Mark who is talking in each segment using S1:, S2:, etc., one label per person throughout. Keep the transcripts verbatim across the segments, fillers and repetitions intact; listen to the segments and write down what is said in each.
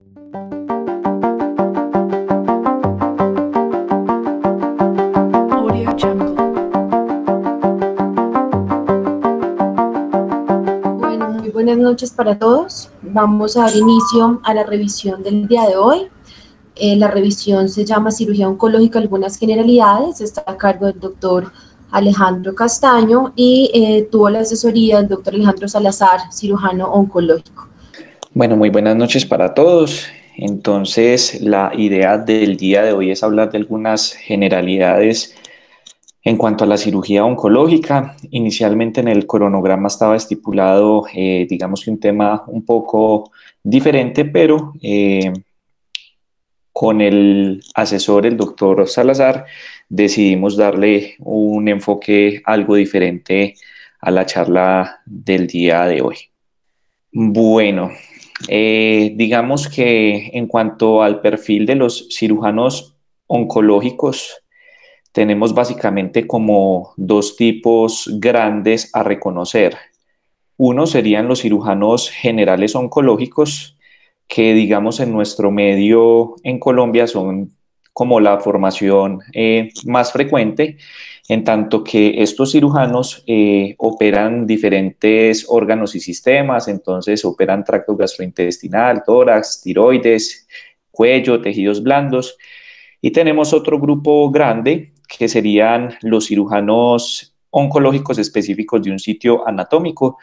S1: Audio Jungle.
S2: Bueno, muy buenas noches para todos. Vamos a dar inicio a la revisión del día de hoy. Eh, la revisión se llama Cirugía Oncológica, algunas generalidades. Está a cargo del doctor Alejandro Castaño y eh, tuvo la asesoría del doctor Alejandro Salazar, cirujano oncológico.
S3: Bueno, muy buenas noches para todos. Entonces, la idea del día de hoy es hablar de algunas generalidades en cuanto a la cirugía oncológica. Inicialmente en el cronograma estaba estipulado, eh, digamos que un tema un poco diferente, pero eh, con el asesor, el doctor Salazar, decidimos darle un enfoque algo diferente a la charla del día de hoy. Bueno, eh, digamos que en cuanto al perfil de los cirujanos oncológicos, tenemos básicamente como dos tipos grandes a reconocer. Uno serían los cirujanos generales oncológicos, que digamos en nuestro medio en Colombia son como la formación eh, más frecuente, en tanto que estos cirujanos eh, operan diferentes órganos y sistemas. Entonces operan tracto gastrointestinal, tórax, tiroides, cuello, tejidos blandos. Y tenemos otro grupo grande que serían los cirujanos oncológicos específicos de un sitio anatómico,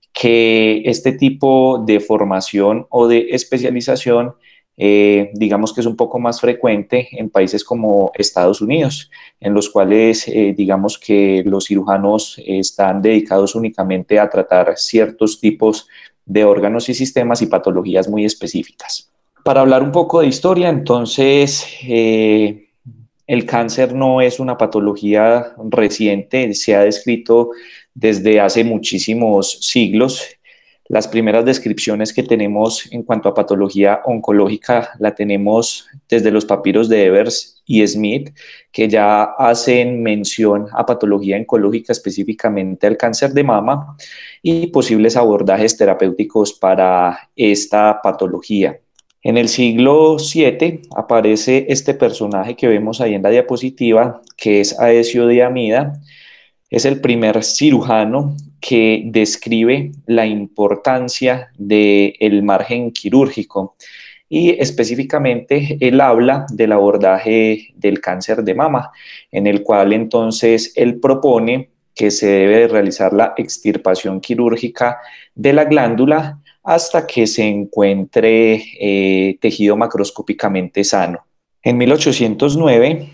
S3: que este tipo de formación o de especialización, eh, digamos que es un poco más frecuente en países como Estados Unidos, en los cuales eh, digamos que los cirujanos eh, están dedicados únicamente a tratar ciertos tipos de órganos y sistemas y patologías muy específicas. Para hablar un poco de historia, entonces, eh, el cáncer no es una patología reciente, se ha descrito desde hace muchísimos siglos. Las primeras descripciones que tenemos en cuanto a patología oncológica la tenemos desde los papiros de Evers y Smith, que ya hacen mención a patología oncológica, específicamente al cáncer de mama y posibles abordajes terapéuticos para esta patología. En el siglo siete aparece este personaje que vemos ahí en la diapositiva, que es Aecio de Amida. Es el primer cirujano que describe la importancia del margen quirúrgico y específicamente él habla del abordaje del cáncer de mama, en el cual entonces él propone que se debe realizar la extirpación quirúrgica de la glándula hasta que se encuentre eh, tejido macroscópicamente sano. En mil ochocientos nueve,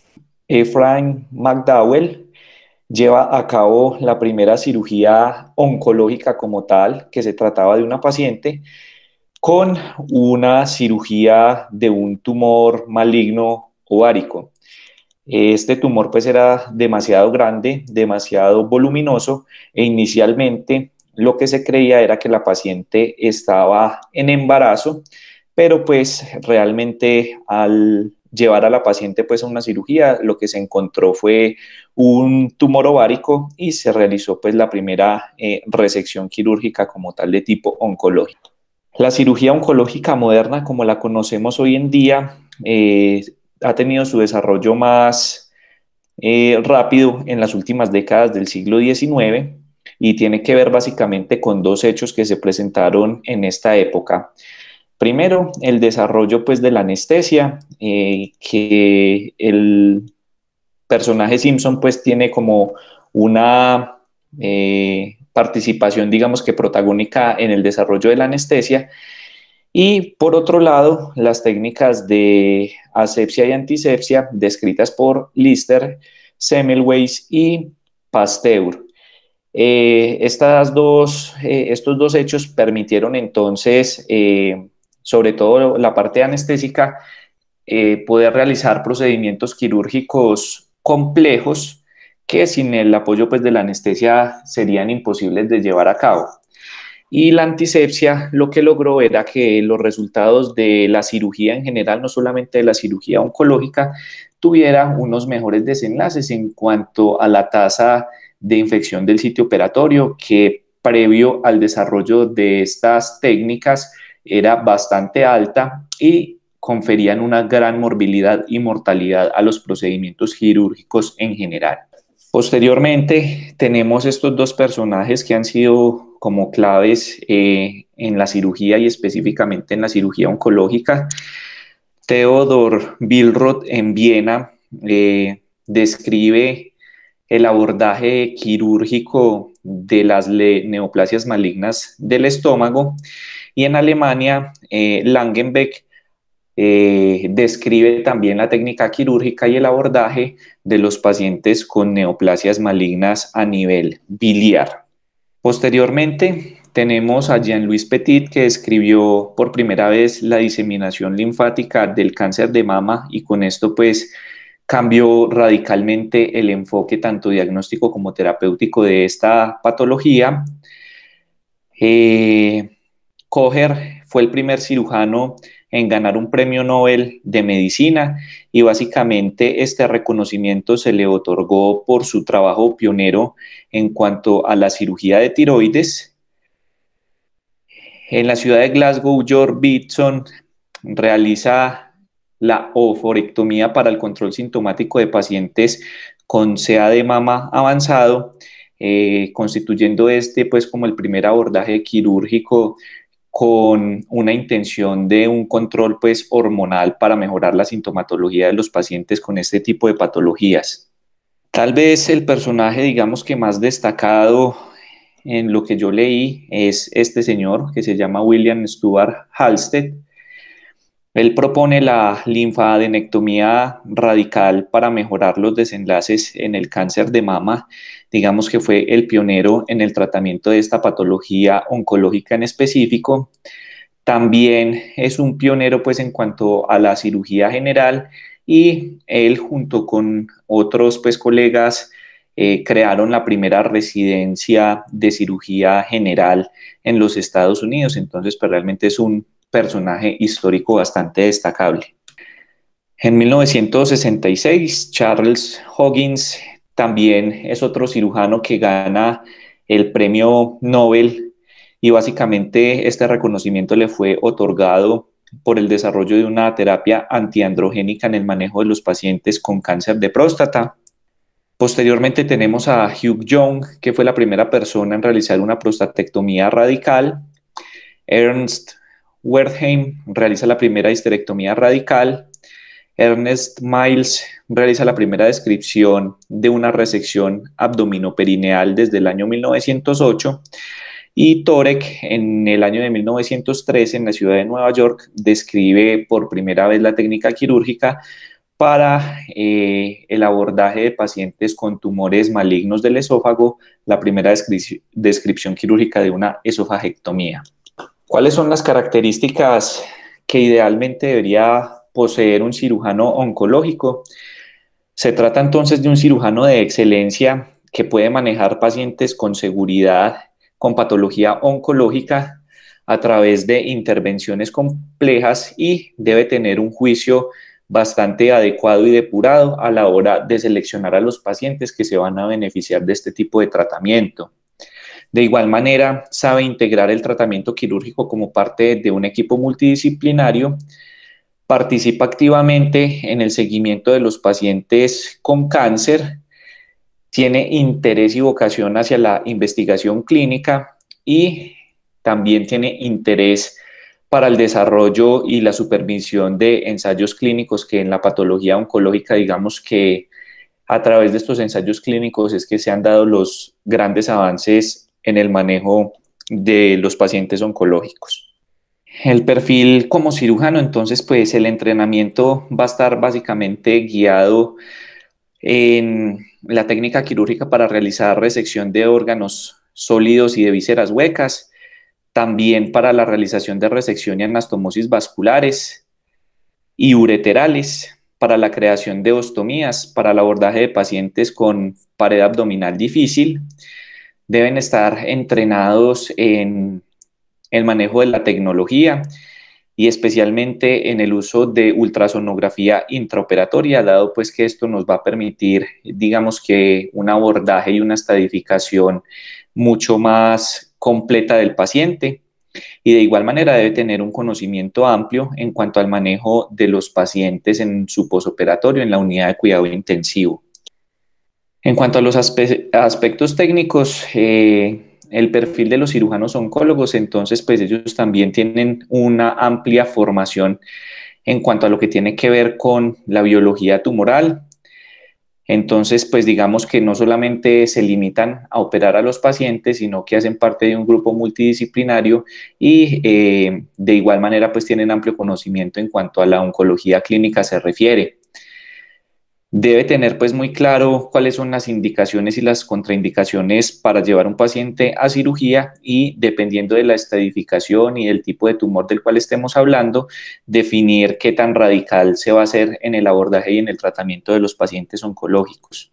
S3: Ephraim McDowell lleva a cabo la primera cirugía oncológica como tal, que se trataba de una paciente con una cirugía de un tumor maligno ovárico. Este tumor pues era demasiado grande, demasiado voluminoso, e inicialmente lo que se creía era que la paciente estaba en embarazo, pero pues realmente al llevar a la paciente pues a una cirugía, lo que se encontró fue un tumor ovárico y se realizó pues la primera eh, resección quirúrgica como tal de tipo oncológico. La cirugía oncológica moderna, como la conocemos hoy en día, eh, ha tenido su desarrollo más eh, rápido en las últimas décadas del siglo diecinueve y tiene que ver básicamente con dos hechos que se presentaron en esta época. Primero, el desarrollo pues de la anestesia, eh, que el personaje Simpson pues tiene como una eh, participación, digamos que protagónica en el desarrollo de la anestesia. Y por otro lado, las técnicas de asepsia y antisepsia descritas por Lister, Semmelweis y Pasteur. Eh, estas dos, eh, estos dos hechos permitieron entonces, eh, sobre todo la parte anestésica, eh, poder realizar procedimientos quirúrgicos complejos que sin el apoyo pues, de la anestesia serían imposibles de llevar a cabo. Y la antisepsia lo que logró era que los resultados de la cirugía en general, no solamente de la cirugía oncológica, tuviera unos mejores desenlaces en cuanto a la tasa de infección del sitio operatorio, que previo al desarrollo de estas técnicas era bastante alta y conferían una gran morbilidad y mortalidad a los procedimientos quirúrgicos en general. Posteriormente tenemos estos dos personajes que han sido como claves eh, en la cirugía y específicamente en la cirugía oncológica. Theodor Billroth en Viena eh, describe el abordaje quirúrgico de las neoplasias malignas del estómago, y en Alemania eh, Langenbeck eh, describe también la técnica quirúrgica y el abordaje de los pacientes con neoplasias malignas a nivel biliar. Posteriormente tenemos a Jean-Louis Petit, que describió por primera vez la diseminación linfática del cáncer de mama, y con esto pues cambió radicalmente el enfoque tanto diagnóstico como terapéutico de esta patología. Eh, Kocher fue el primer cirujano en ganar un premio Nobel de medicina, y básicamente este reconocimiento se le otorgó por su trabajo pionero en cuanto a la cirugía de tiroides. En la ciudad de Glasgow, George Beatson realiza la oophorectomía para el control sintomático de pacientes con C A de mama avanzado, eh, constituyendo este pues como el primer abordaje quirúrgico con una intención de un control pues hormonal para mejorar la sintomatología de los pacientes con este tipo de patologías. Tal vez el personaje, digamos que más destacado en lo que yo leí, es este señor que se llama William Stuart Halsted. Él propone la linfadenectomía radical para mejorar los desenlaces en el cáncer de mama. Digamos que fue el pionero en el tratamiento de esta patología oncológica en específico. También es un pionero pues en cuanto a la cirugía general, y él junto con otros pues colegas eh, crearon la primera residencia de cirugía general en los Estados Unidos. Entonces pues realmente es un personaje histórico bastante destacable. En mil novecientos sesenta y seis, Charles Huggins también es otro cirujano que gana el premio Nobel, y básicamente este reconocimiento le fue otorgado por el desarrollo de una terapia antiandrogénica en el manejo de los pacientes con cáncer de próstata. Posteriormente tenemos a Hugh Young, que fue la primera persona en realizar una prostatectomía radical. Ernst Wertheim realiza la primera histerectomía radical. Ernest Miles realiza la primera descripción de una resección abdominoperineal desde el año mil novecientos ocho, y Torek en el año de mil novecientos trece en la ciudad de Nueva York describe por primera vez la técnica quirúrgica para eh, el abordaje de pacientes con tumores malignos del esófago, la primera descri- descripción quirúrgica de una esofagectomía. ¿Cuáles son las características que idealmente debería poseer un cirujano oncológico? Se trata entonces de un cirujano de excelencia que puede manejar pacientes con seguridad con patología oncológica a través de intervenciones complejas, y debe tener un juicio bastante adecuado y depurado a la hora de seleccionar a los pacientes que se van a beneficiar de este tipo de tratamiento. De igual manera, sabe integrar el tratamiento quirúrgico como parte de un equipo multidisciplinario, participa activamente en el seguimiento de los pacientes con cáncer, tiene interés y vocación hacia la investigación clínica, y también tiene interés para el desarrollo y la supervisión de ensayos clínicos, que en la patología oncológica digamos que a través de estos ensayos clínicos es que se han dado los grandes avances en el manejo de los pacientes oncológicos. El perfil como cirujano, entonces pues el entrenamiento va a estar básicamente guiado en la técnica quirúrgica para realizar resección de órganos sólidos y de vísceras huecas, también para la realización de resección y anastomosis vasculares y ureterales, para la creación de ostomías, para el abordaje de pacientes con pared abdominal difícil. Deben estar entrenados en el manejo de la tecnología y especialmente en el uso de ultrasonografía intraoperatoria, dado pues que esto nos va a permitir, digamos que un abordaje y una estadificación mucho más completa del paciente. Y de igual manera debe tener un conocimiento amplio en cuanto al manejo de los pacientes en su posoperatorio en la unidad de cuidado intensivo. En cuanto a los aspe aspectos técnicos, eh, el perfil de los cirujanos oncólogos, entonces pues ellos también tienen una amplia formación en cuanto a lo que tiene que ver con la biología tumoral. Entonces, pues digamos que no solamente se limitan a operar a los pacientes, sino que hacen parte de un grupo multidisciplinario y eh, de igual manera pues tienen amplio conocimiento en cuanto a la oncología clínica se refiere. Debe tener pues muy claro cuáles son las indicaciones y las contraindicaciones para llevar un paciente a cirugía y dependiendo de la estadificación y del tipo de tumor del cual estemos hablando, definir qué tan radical se va a hacer en el abordaje y en el tratamiento de los pacientes oncológicos.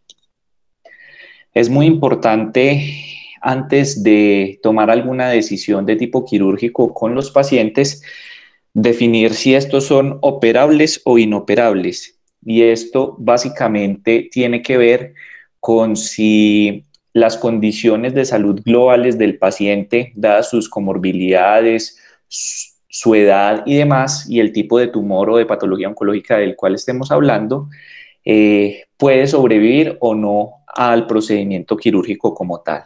S3: Es muy importante antes de tomar alguna decisión de tipo quirúrgico con los pacientes, definir si estos son operables o inoperables. Y esto básicamente tiene que ver con si las condiciones de salud globales del paciente, dadas sus comorbilidades, su edad y demás, y el tipo de tumor o de patología oncológica del cual estemos hablando, eh, puede sobrevivir o no al procedimiento quirúrgico como tal.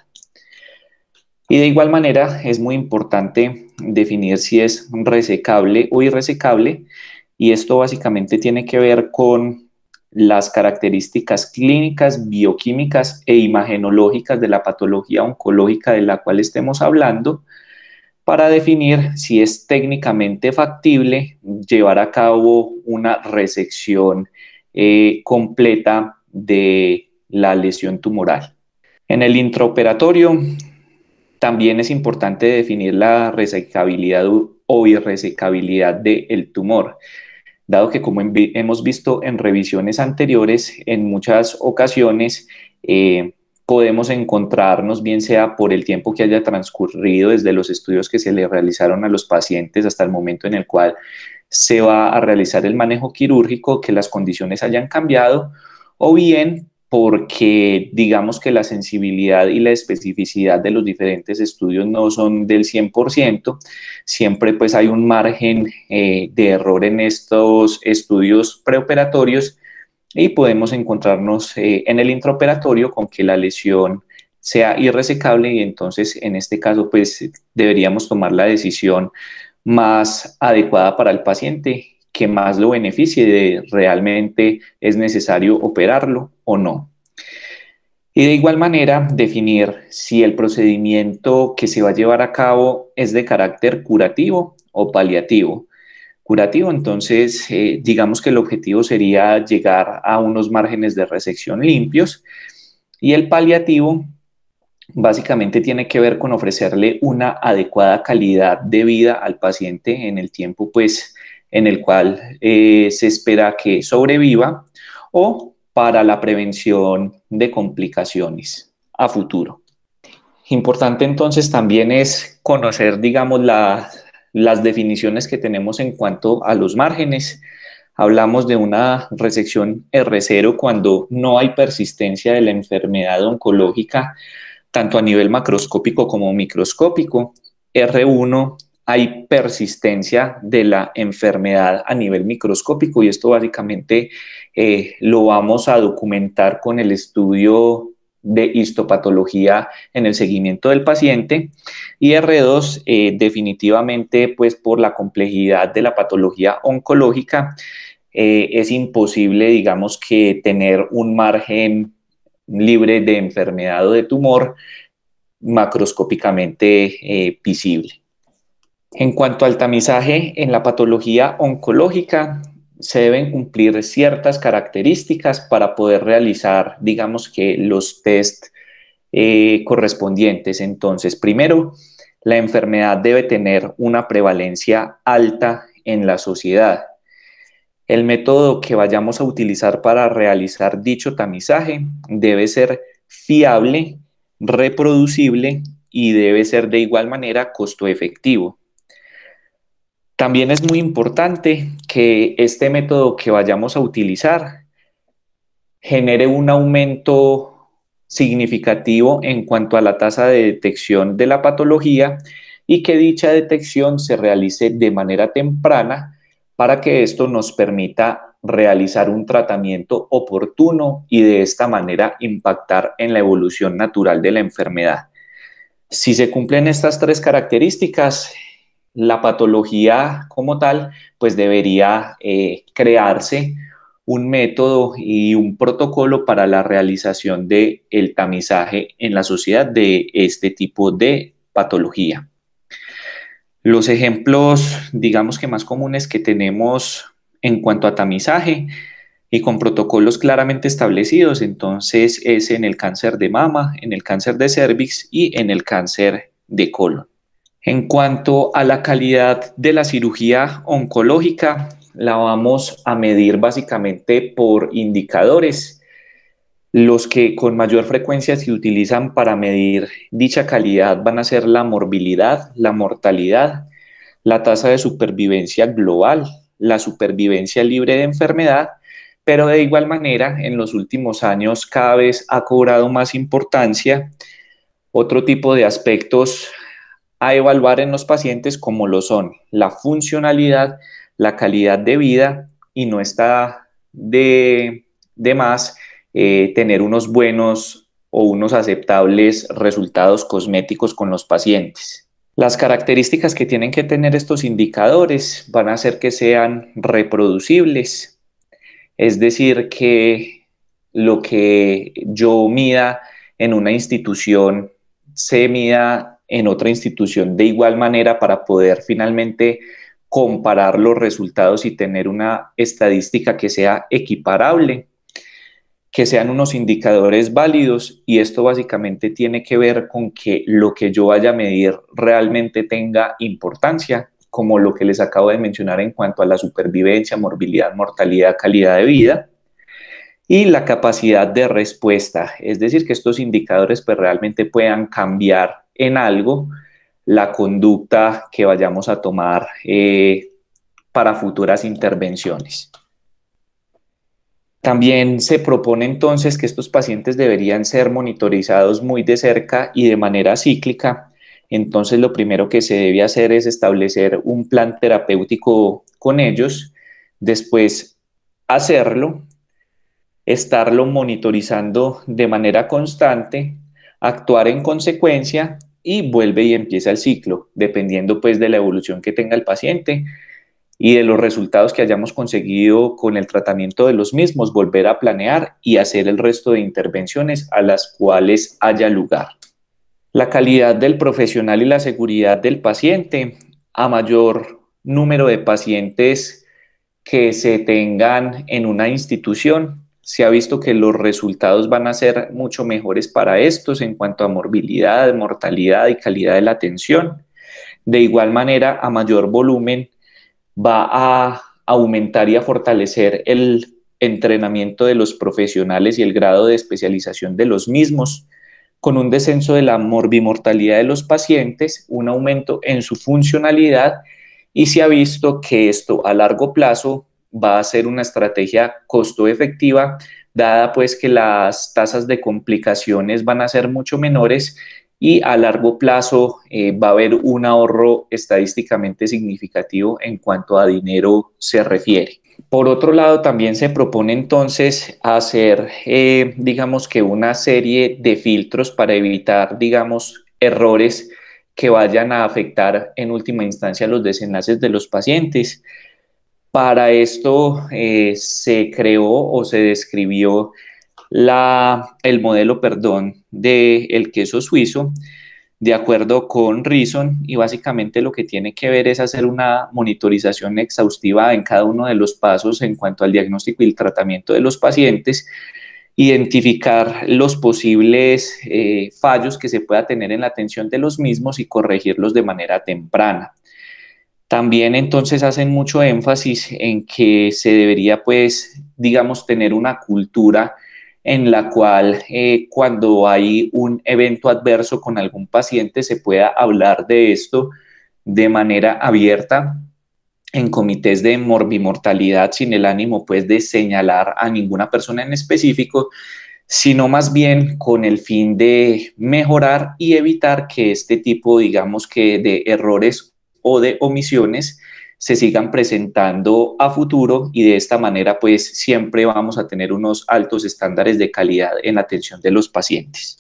S3: Y de igual manera es muy importante definir si es resecable o irresecable, y esto básicamente tiene que ver con las características clínicas, bioquímicas e imagenológicas de la patología oncológica de la cual estemos hablando, para definir si es técnicamente factible llevar a cabo una resección eh, completa de la lesión tumoral. En el intraoperatorio también es importante definir la resecabilidad o irresecabilidad del tumor, dado que como hemos visto en revisiones anteriores, en muchas ocasiones eh, podemos encontrarnos, bien sea por el tiempo que haya transcurrido desde los estudios que se le realizaron a los pacientes hasta el momento en el cual se va a realizar el manejo quirúrgico, que las condiciones hayan cambiado, o bien porque digamos que la sensibilidad y la especificidad de los diferentes estudios no son del cien por ciento, siempre pues hay un margen eh, de error en estos estudios preoperatorios y podemos encontrarnos eh, en el intraoperatorio con que la lesión sea irresecable y entonces en este caso pues deberíamos tomar la decisión más adecuada para el paciente, que más lo beneficie de realmente es necesario operarlo o no. Y de igual manera, definir si el procedimiento que se va a llevar a cabo es de carácter curativo o paliativo. Curativo, entonces, eh, digamos que el objetivo sería llegar a unos márgenes de resección limpios, y el paliativo básicamente tiene que ver con ofrecerle una adecuada calidad de vida al paciente en el tiempo pues, en el cual eh, se espera que sobreviva, o para la prevención de complicaciones a futuro. Importante entonces también es conocer, digamos, la, las definiciones que tenemos en cuanto a los márgenes. Hablamos de una resección R cero cuando no hay persistencia de la enfermedad oncológica, tanto a nivel macroscópico como microscópico. R uno, hay persistencia de la enfermedad a nivel microscópico, y esto básicamente eh, lo vamos a documentar con el estudio de histopatología en el seguimiento del paciente. Y R dos, eh, definitivamente, pues por la complejidad de la patología oncológica, eh, es imposible, digamos, que tener un margen libre de enfermedad o de tumor macroscópicamente eh, visible. En cuanto al tamizaje en la patología oncológica, se deben cumplir ciertas características para poder realizar, digamos que los test eh, correspondientes. Entonces, primero, la enfermedad debe tener una prevalencia alta en la sociedad. El método que vayamos a utilizar para realizar dicho tamizaje debe ser fiable, reproducible y debe ser de igual manera costo efectivo. También es muy importante que este método que vayamos a utilizar genere un aumento significativo en cuanto a la tasa de detección de la patología y que dicha detección se realice de manera temprana para que esto nos permita realizar un tratamiento oportuno y de esta manera impactar en la evolución natural de la enfermedad. Si se cumplen estas tres características, la patología como tal, pues debería eh, crearse un método y un protocolo para la realización del tamizaje en la sociedad de este tipo de patología. Los ejemplos, digamos que más comunes que tenemos en cuanto a tamizaje y con protocolos claramente establecidos, entonces es en el cáncer de mama, en el cáncer de cervix y en el cáncer de colon. En cuanto a la calidad de la cirugía oncológica, la vamos a medir básicamente por indicadores. Los que con mayor frecuencia se utilizan para medir dicha calidad van a ser la morbilidad, la mortalidad, la tasa de supervivencia global, la supervivencia libre de enfermedad, pero de igual manera en los últimos años cada vez ha cobrado más importancia otro tipo de aspectos a evaluar en los pacientes como lo son la funcionalidad, la calidad de vida y no está de, de más eh, tener unos buenos o unos aceptables resultados cosméticos con los pacientes. Las características que tienen que tener estos indicadores van a hacer que sean reproducibles, es decir, que lo que yo mida en una institución se mida en otra institución de igual manera para poder finalmente comparar los resultados y tener una estadística que sea equiparable, que sean unos indicadores válidos, y esto básicamente tiene que ver con que lo que yo vaya a medir realmente tenga importancia, como lo que les acabo de mencionar en cuanto a la supervivencia, morbilidad, mortalidad, calidad de vida, y la capacidad de respuesta, es decir, que estos indicadores pues realmente puedan cambiar en algo la conducta que vayamos a tomar eh, para futuras intervenciones. También se propone entonces que estos pacientes deberían ser monitorizados muy de cerca y de manera cíclica. Entonces lo primero que se debe hacer es establecer un plan terapéutico con ellos, después hacerlo, estarlo monitorizando de manera constante, actuar en consecuencia y vuelve y empieza el ciclo, dependiendo pues de la evolución que tenga el paciente y de los resultados que hayamos conseguido con el tratamiento de los mismos, volver a planear y hacer el resto de intervenciones a las cuales haya lugar. La calidad del profesional y la seguridad del paciente. A mayor número de pacientes que se tengan en una institución, se ha visto que los resultados van a ser mucho mejores para estos en cuanto a morbilidad, mortalidad y calidad de la atención. De igual manera, a mayor volumen, va a aumentar y a fortalecer el entrenamiento de los profesionales y el grado de especialización de los mismos, con un descenso de la morbimortalidad de los pacientes, un aumento en su funcionalidad, y se ha visto que esto a largo plazo va a ser una estrategia costo efectiva, dada pues que las tasas de complicaciones van a ser mucho menores y a largo plazo eh, va a haber un ahorro estadísticamente significativo en cuanto a dinero se refiere. Por otro lado, también se propone entonces hacer, eh, digamos que una serie de filtros para evitar, digamos, errores que vayan a afectar en última instancia los desenlaces de los pacientes. Para esto eh, se creó o se describió la, el modelo, perdón, del queso suizo, de acuerdo con Reason, y básicamente lo que tiene que ver es hacer una monitorización exhaustiva en cada uno de los pasos en cuanto al diagnóstico y el tratamiento de los pacientes, identificar los posibles eh, fallos que se pueda tener en la atención de los mismos y corregirlos de manera temprana. También entonces hacen mucho énfasis en que se debería, pues, digamos, tener una cultura en la cual eh, cuando hay un evento adverso con algún paciente se pueda hablar de esto de manera abierta en comités de morbimortalidad, sin el ánimo pues de señalar a ninguna persona en específico, sino más bien con el fin de mejorar y evitar que este tipo, digamos que de errores o de omisiones se sigan presentando a futuro, y de esta manera pues siempre vamos a tener unos altos estándares de calidad en la atención de los pacientes.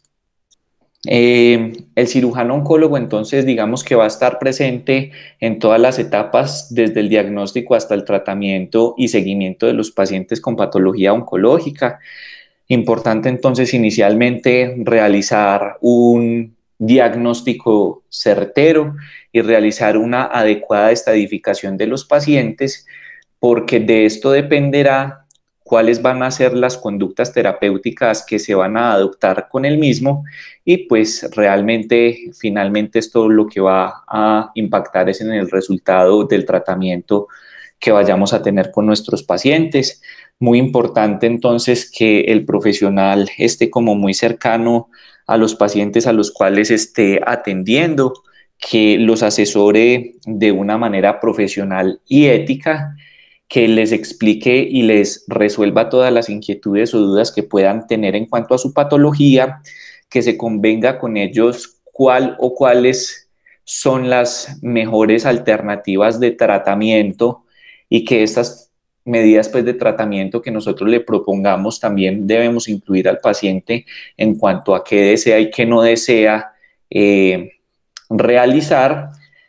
S3: Eh, el cirujano oncólogo entonces digamos que va a estar presente en todas las etapas, desde el diagnóstico hasta el tratamiento y seguimiento de los pacientes con patología oncológica. Importante entonces inicialmente realizar un diagnóstico certero y realizar una adecuada estadificación de los pacientes, porque de esto dependerá cuáles van a ser las conductas terapéuticas que se van a adoptar con el mismo, y pues realmente finalmente esto lo que va a impactar es en el resultado del tratamiento que vayamos a tener con nuestros pacientes. Muy importante entonces que el profesional esté como muy cercano a los pacientes a los cuales esté atendiendo, que los asesore de una manera profesional y ética, que les explique y les resuelva todas las inquietudes o dudas que puedan tener en cuanto a su patología, que se convenga con ellos cuál o cuáles son las mejores alternativas de tratamiento, y que estas medidas pues, de tratamiento que nosotros le propongamos también debemos incluir al paciente en cuanto a qué desea y qué no desea eh, realizar,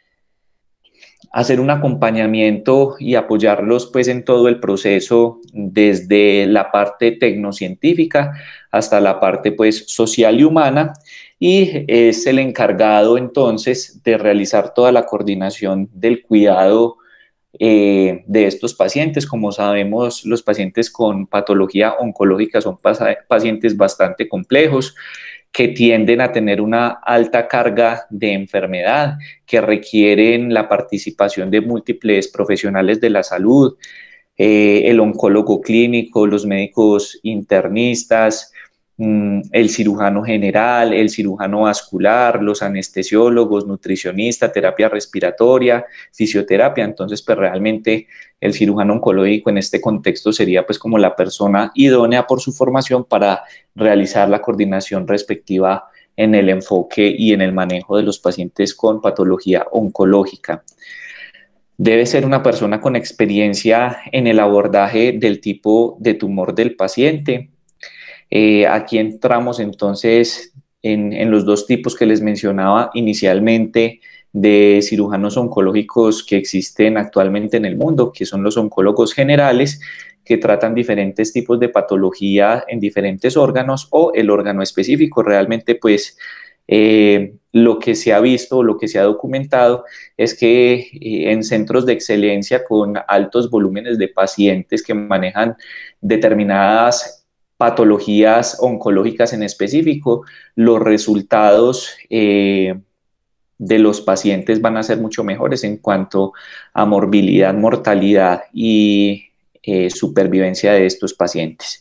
S3: hacer un acompañamiento y apoyarlos pues en todo el proceso, desde la parte tecnocientífica hasta la parte pues social y humana, y es el encargado entonces de realizar toda la coordinación del cuidado eh, de estos pacientes. Como sabemos, los pacientes con patología oncológica son pacientes bastante complejos, que tienden a tener una alta carga de enfermedad, que requieren la participación de múltiples profesionales de la salud, eh, el oncólogo clínico, los médicos internistas, mmm, el cirujano general, el cirujano vascular, los anestesiólogos, nutricionista, terapia respiratoria, fisioterapia. Entonces, pues realmente el cirujano oncológico en este contexto sería pues como la persona idónea por su formación para realizar la coordinación respectiva en el enfoque y en el manejo de los pacientes con patología oncológica. Debe ser una persona con experiencia en el abordaje del tipo de tumor del paciente. Eh, aquí entramos entonces en, en los dos tipos que les mencionaba inicialmente de cirujanos oncológicos que existen actualmente en el mundo, que son los oncólogos generales, que tratan diferentes tipos de patología en diferentes órganos o el órgano específico. Realmente pues Eh, lo que se ha visto, lo que se ha documentado es que eh, en centros de excelencia con altos volúmenes de pacientes que manejan determinadas patologías oncológicas en específico, los resultados eh, de los pacientes van a ser mucho mejores en cuanto a morbilidad, mortalidad y eh, supervivencia de estos pacientes.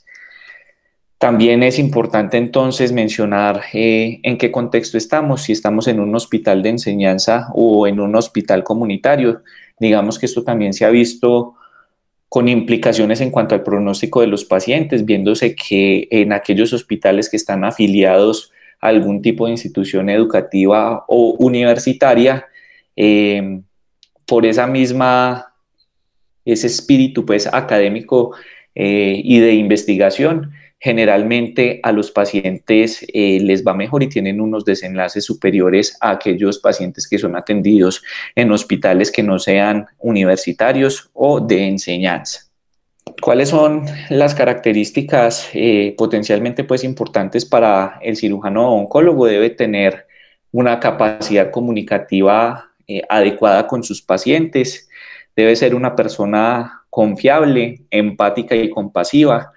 S3: También es importante entonces mencionar eh, en qué contexto estamos, si estamos en un hospital de enseñanza o en un hospital comunitario. Digamos que esto también se ha visto con implicaciones en cuanto al pronóstico de los pacientes, viéndose que en aquellos hospitales que están afiliados a algún tipo de institución educativa o universitaria, eh, por esa misma, ese espíritu pues académico eh, y de investigación, generalmente a los pacientes eh, les va mejor y tienen unos desenlaces superiores a aquellos pacientes que son atendidos en hospitales que no sean universitarios o de enseñanza. ¿Cuáles son las características eh, potencialmente pues, importantes para el cirujano oncólogo? Debe tener una capacidad comunicativa eh, adecuada con sus pacientes, debe ser una persona confiable, empática y compasiva,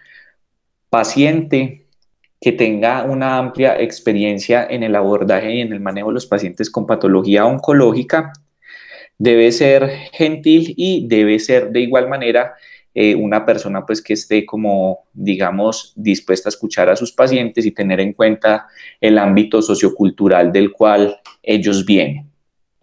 S3: paciente, que tenga una amplia experiencia en el abordaje y en el manejo de los pacientes con patología oncológica, debe ser gentil y debe ser de igual manera eh, una persona pues que esté como digamos dispuesta a escuchar a sus pacientes y tener en cuenta el ámbito sociocultural del cual ellos vienen.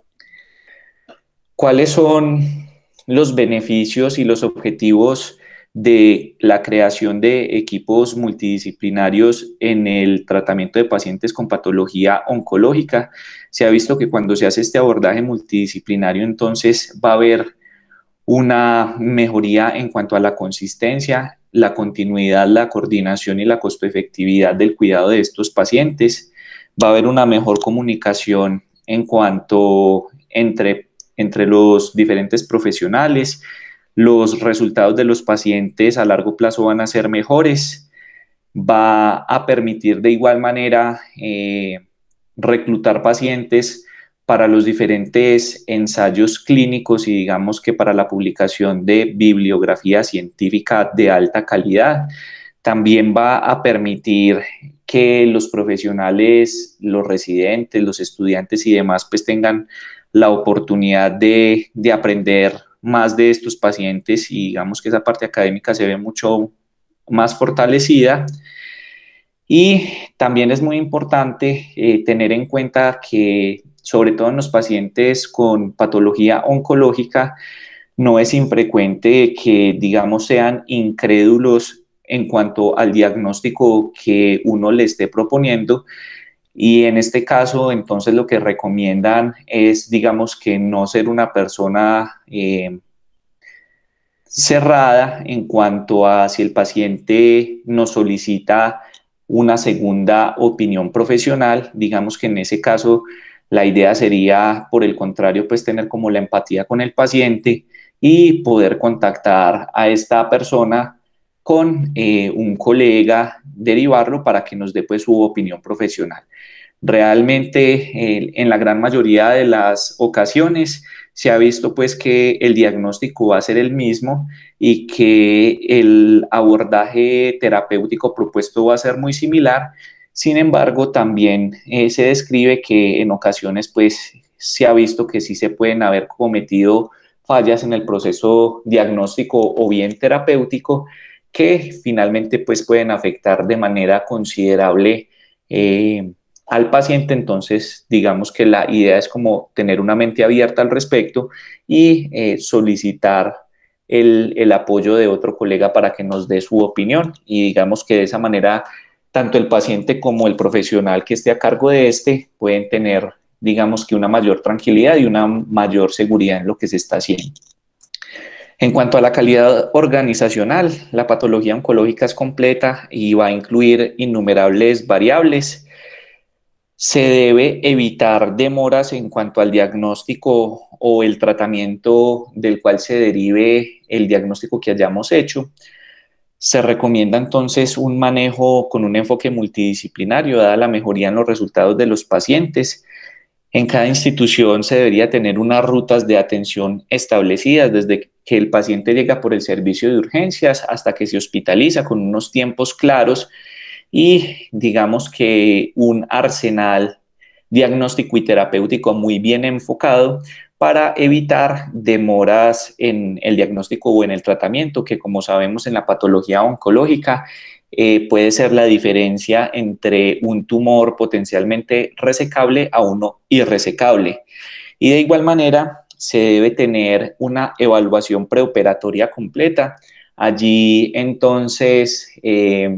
S3: ¿Cuáles son los beneficios y los objetivos de la creación de equipos multidisciplinarios en el tratamiento de pacientes con patología oncológica. Se ha visto que cuando se hace este abordaje multidisciplinario, entonces va a haber una mejoría en cuanto a la consistencia, la continuidad, la coordinación y la costo-efectividad del cuidado de estos pacientes. Va a haber una mejor comunicación en cuanto entre, entre los diferentes profesionales. Los resultados de los pacientes a largo plazo van a ser mejores. Va a permitir de igual manera eh, reclutar pacientes para los diferentes ensayos clínicos y digamos que para la publicación de bibliografía científica de alta calidad. También va a permitir que los profesionales, los residentes, los estudiantes y demás pues tengan la oportunidad de, de aprender más de estos pacientes y digamos que esa parte académica se ve mucho más fortalecida. Y también es muy importante eh, tener en cuenta que sobre todo en los pacientes con patología oncológica no es infrecuente que digamos sean incrédulos en cuanto al diagnóstico que uno le esté proponiendo. Y en este caso, entonces, lo que recomiendan es, digamos, que no ser una persona eh, cerrada en cuanto a si el paciente nos solicita una segunda opinión profesional. Digamos que en ese caso, la idea sería, por el contrario, pues tener como la empatía con el paciente y poder contactar a esta persona con eh, un colega, derivarlo para que nos dé pues su opinión profesional. Realmente eh, en la gran mayoría de las ocasiones se ha visto pues que el diagnóstico va a ser el mismo y que el abordaje terapéutico propuesto va a ser muy similar. Sin embargo, también eh, se describe que en ocasiones pues se ha visto que sí se pueden haber cometido fallas en el proceso diagnóstico o bien terapéutico que finalmente pues pueden afectar de manera considerable eh, al paciente. Entonces, digamos que la idea es como tener una mente abierta al respecto y eh, solicitar el, el apoyo de otro colega para que nos dé su opinión y digamos que de esa manera tanto el paciente como el profesional que esté a cargo de este pueden tener, digamos que una mayor tranquilidad y una mayor seguridad en lo que se está haciendo. En cuanto a la calidad organizacional, la patología oncológica es completa y va a incluir innumerables variables. Se debe evitar demoras en cuanto al diagnóstico o el tratamiento del cual se derive el diagnóstico que hayamos hecho. Se recomienda entonces un manejo con un enfoque multidisciplinario, dada la mejoría en los resultados de los pacientes. En cada institución se debería tener unas rutas de atención establecidas desde que el paciente llega por el servicio de urgencias hasta que se hospitaliza, con unos tiempos claros y digamos que un arsenal diagnóstico y terapéutico muy bien enfocado para evitar demoras en el diagnóstico o en el tratamiento, que como sabemos en la patología oncológica eh, puede ser la diferencia entre un tumor potencialmente resecable a uno irresecable. Y de igual manera se debe tener una evaluación preoperatoria completa. Allí entonces eh,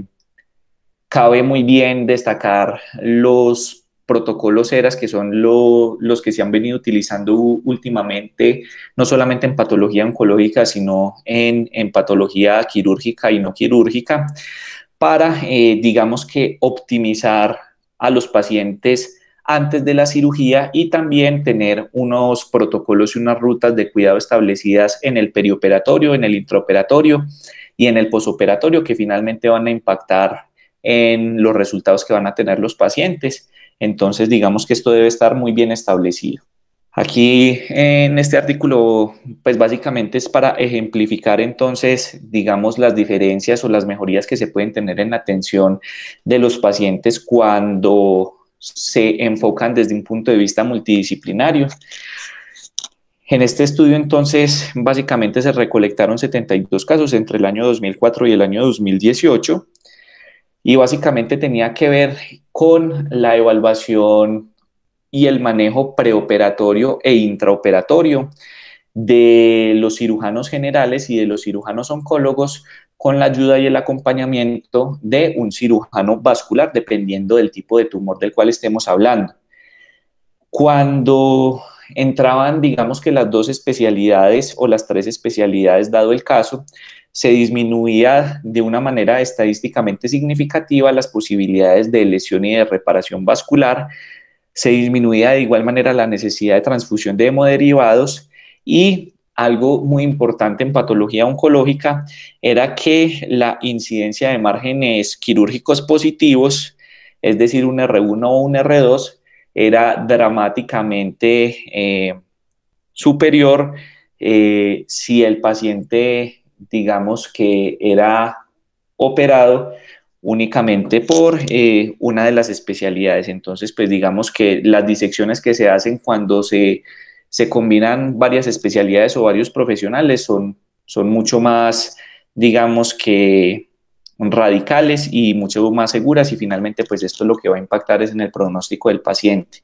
S3: cabe muy bien destacar los protocolos E R A S, que son lo, los que se han venido utilizando últimamente, no solamente en patología oncológica, sino en, en patología quirúrgica y no quirúrgica, para, eh, digamos que, optimizar a los pacientes antes de la cirugía y también tener unos protocolos y unas rutas de cuidado establecidas en el perioperatorio, en el intraoperatorio y en el posoperatorio, que finalmente van a impactar en los resultados que van a tener los pacientes. Entonces, digamos que esto debe estar muy bien establecido. Aquí en este artículo, pues básicamente es para ejemplificar entonces, digamos, las diferencias o las mejorías que se pueden tener en la atención de los pacientes cuando se enfocan desde un punto de vista multidisciplinario. En este estudio, entonces, básicamente se recolectaron setenta y dos casos entre el año dos mil cuatro y el año dos mil dieciocho. Y básicamente tenía que ver con la evaluación y el manejo preoperatorio e intraoperatorio de los cirujanos generales y de los cirujanos oncólogos con la ayuda y el acompañamiento de un cirujano vascular, dependiendo del tipo de tumor del cual estemos hablando. Cuando entraban, digamos que las dos especialidades o las tres especialidades, dado el caso, se disminuía de una manera estadísticamente significativa las posibilidades de lesión y de reparación vascular, se disminuía de igual manera la necesidad de transfusión de hemoderivados y algo muy importante en patología oncológica era que la incidencia de márgenes quirúrgicos positivos, es decir, un R uno o un R dos, era dramáticamente eh, superior eh, si el paciente, digamos que era operado únicamente por eh, una de las especialidades. Entonces, pues digamos que las disecciones que se hacen cuando se, se combinan varias especialidades o varios profesionales son, son mucho más, digamos que radicales y mucho más seguras, y finalmente pues esto lo que va a impactar es en el pronóstico del paciente.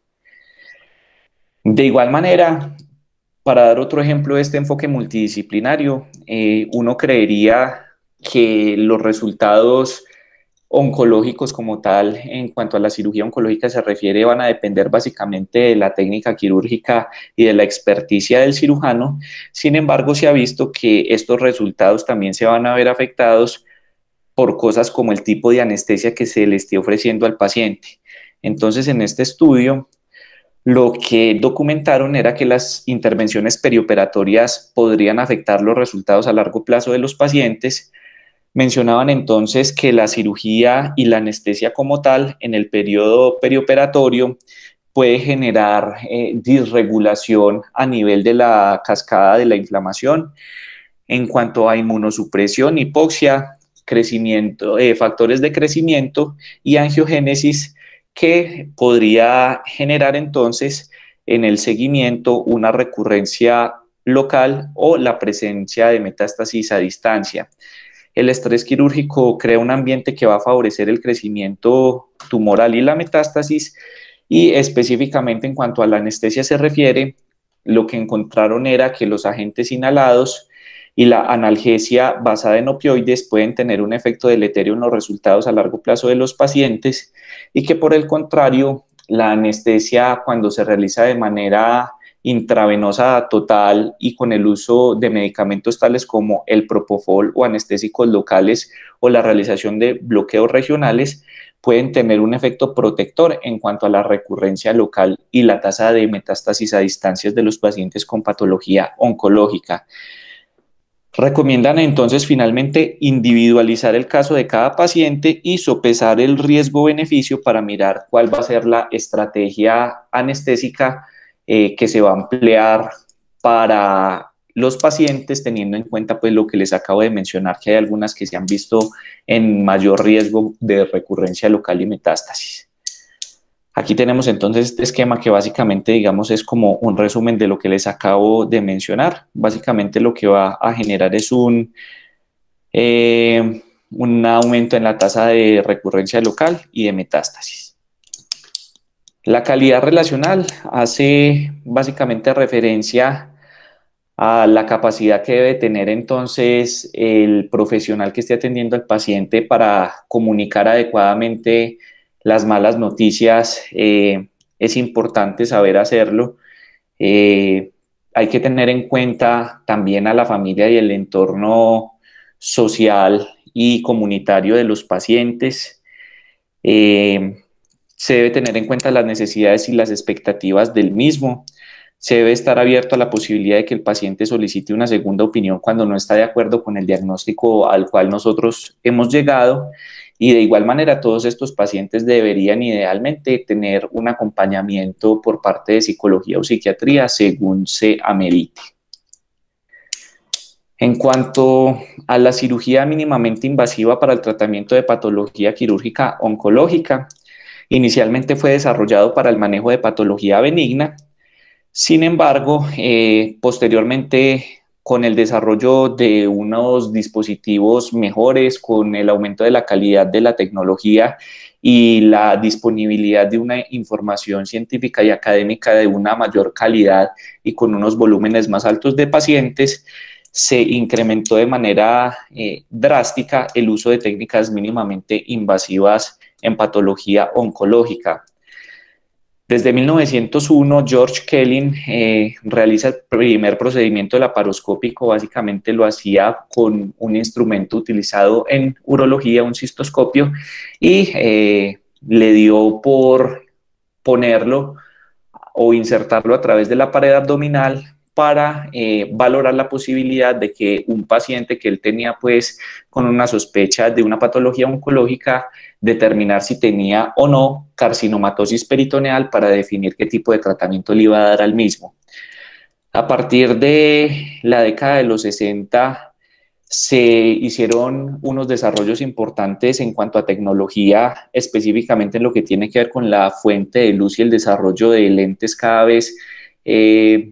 S3: De igual manera, para dar otro ejemplo de este enfoque multidisciplinario, eh, uno creería que los resultados oncológicos como tal, en cuanto a la cirugía oncológica se refiere, van a depender básicamente de la técnica quirúrgica y de la experticia del cirujano. Sin embargo, se ha visto que estos resultados también se van a ver afectados por cosas como el tipo de anestesia que se le esté ofreciendo al paciente. Entonces, en este estudio, lo que documentaron era que las intervenciones perioperatorias podrían afectar los resultados a largo plazo de los pacientes. Mencionaban entonces que la cirugía y la anestesia como tal en el periodo perioperatorio puede generar eh, disregulación a nivel de la cascada de la inflamación en cuanto a inmunosupresión, hipoxia, crecimiento, eh, factores de crecimiento y angiogénesis, que podría generar entonces en el seguimiento una recurrencia local o la presencia de metástasis a distancia. El estrés quirúrgico crea un ambiente que va a favorecer el crecimiento tumoral y la metástasis, y específicamente en cuanto a la anestesia se refiere, lo que encontraron era que los agentes inhalados y la analgesia basada en opioides pueden tener un efecto deleterio en los resultados a largo plazo de los pacientes, y que por el contrario, la anestesia cuando se realiza de manera intravenosa total y con el uso de medicamentos tales como el propofol o anestésicos locales o la realización de bloqueos regionales, pueden tener un efecto protector en cuanto a la recurrencia local y la tasa de metástasis a distancias de los pacientes con patología oncológica. Recomiendan entonces finalmente individualizar el caso de cada paciente y sopesar el riesgo-beneficio para mirar cuál va a ser la estrategia anestésica eh, que se va a emplear para los pacientes, teniendo en cuenta pues lo que les acabo de mencionar, que hay algunas que se han visto en mayor riesgo de recurrencia local y metástasis. Aquí tenemos entonces este esquema que básicamente, digamos, es como un resumen de lo que les acabo de mencionar. Básicamente lo que va a generar es un, eh, un aumento en la tasa de recurrencia local y de metástasis. La calidad relacional hace básicamente referencia a la capacidad que debe tener entonces el profesional que esté atendiendo al paciente para comunicar adecuadamente las malas noticias. Eh, es importante saber hacerlo. Eh, hay que tener en cuenta también a la familia y el entorno social y comunitario de los pacientes. Eh, se debe tener en cuenta las necesidades y las expectativas del mismo. Se debe estar abierto a la posibilidad de que el paciente solicite una segunda opinión cuando no está de acuerdo con el diagnóstico al cual nosotros hemos llegado. Y de igual manera, todos estos pacientes deberían idealmente tener un acompañamiento por parte de psicología o psiquiatría según se amerite. En cuanto a la cirugía mínimamente invasiva para el tratamiento de patología quirúrgica oncológica, inicialmente fue desarrollado para el manejo de patología benigna. Sin embargo, eh, posteriormente, con el desarrollo de unos dispositivos mejores, con el aumento de la calidad de la tecnología y la disponibilidad de una información científica y académica de una mayor calidad y con unos volúmenes más altos de pacientes, se incrementó de manera eh, drástica el uso de técnicas mínimamente invasivas en patología oncológica. Desde mil novecientos uno, George Kelly eh, realiza el primer procedimiento laparoscópico. Básicamente lo hacía con un instrumento utilizado en urología, un cistoscopio, y eh, le dio por ponerlo o insertarlo a través de la pared abdominal para eh, valorar la posibilidad de que un paciente que él tenía pues con una sospecha de una patología oncológica, determinar si tenía o no carcinomatosis peritoneal para definir qué tipo de tratamiento le iba a dar al mismo. A partir de la década de los sesenta se hicieron unos desarrollos importantes en cuanto a tecnología, específicamente en lo que tiene que ver con la fuente de luz y el desarrollo de lentes cada vez eh,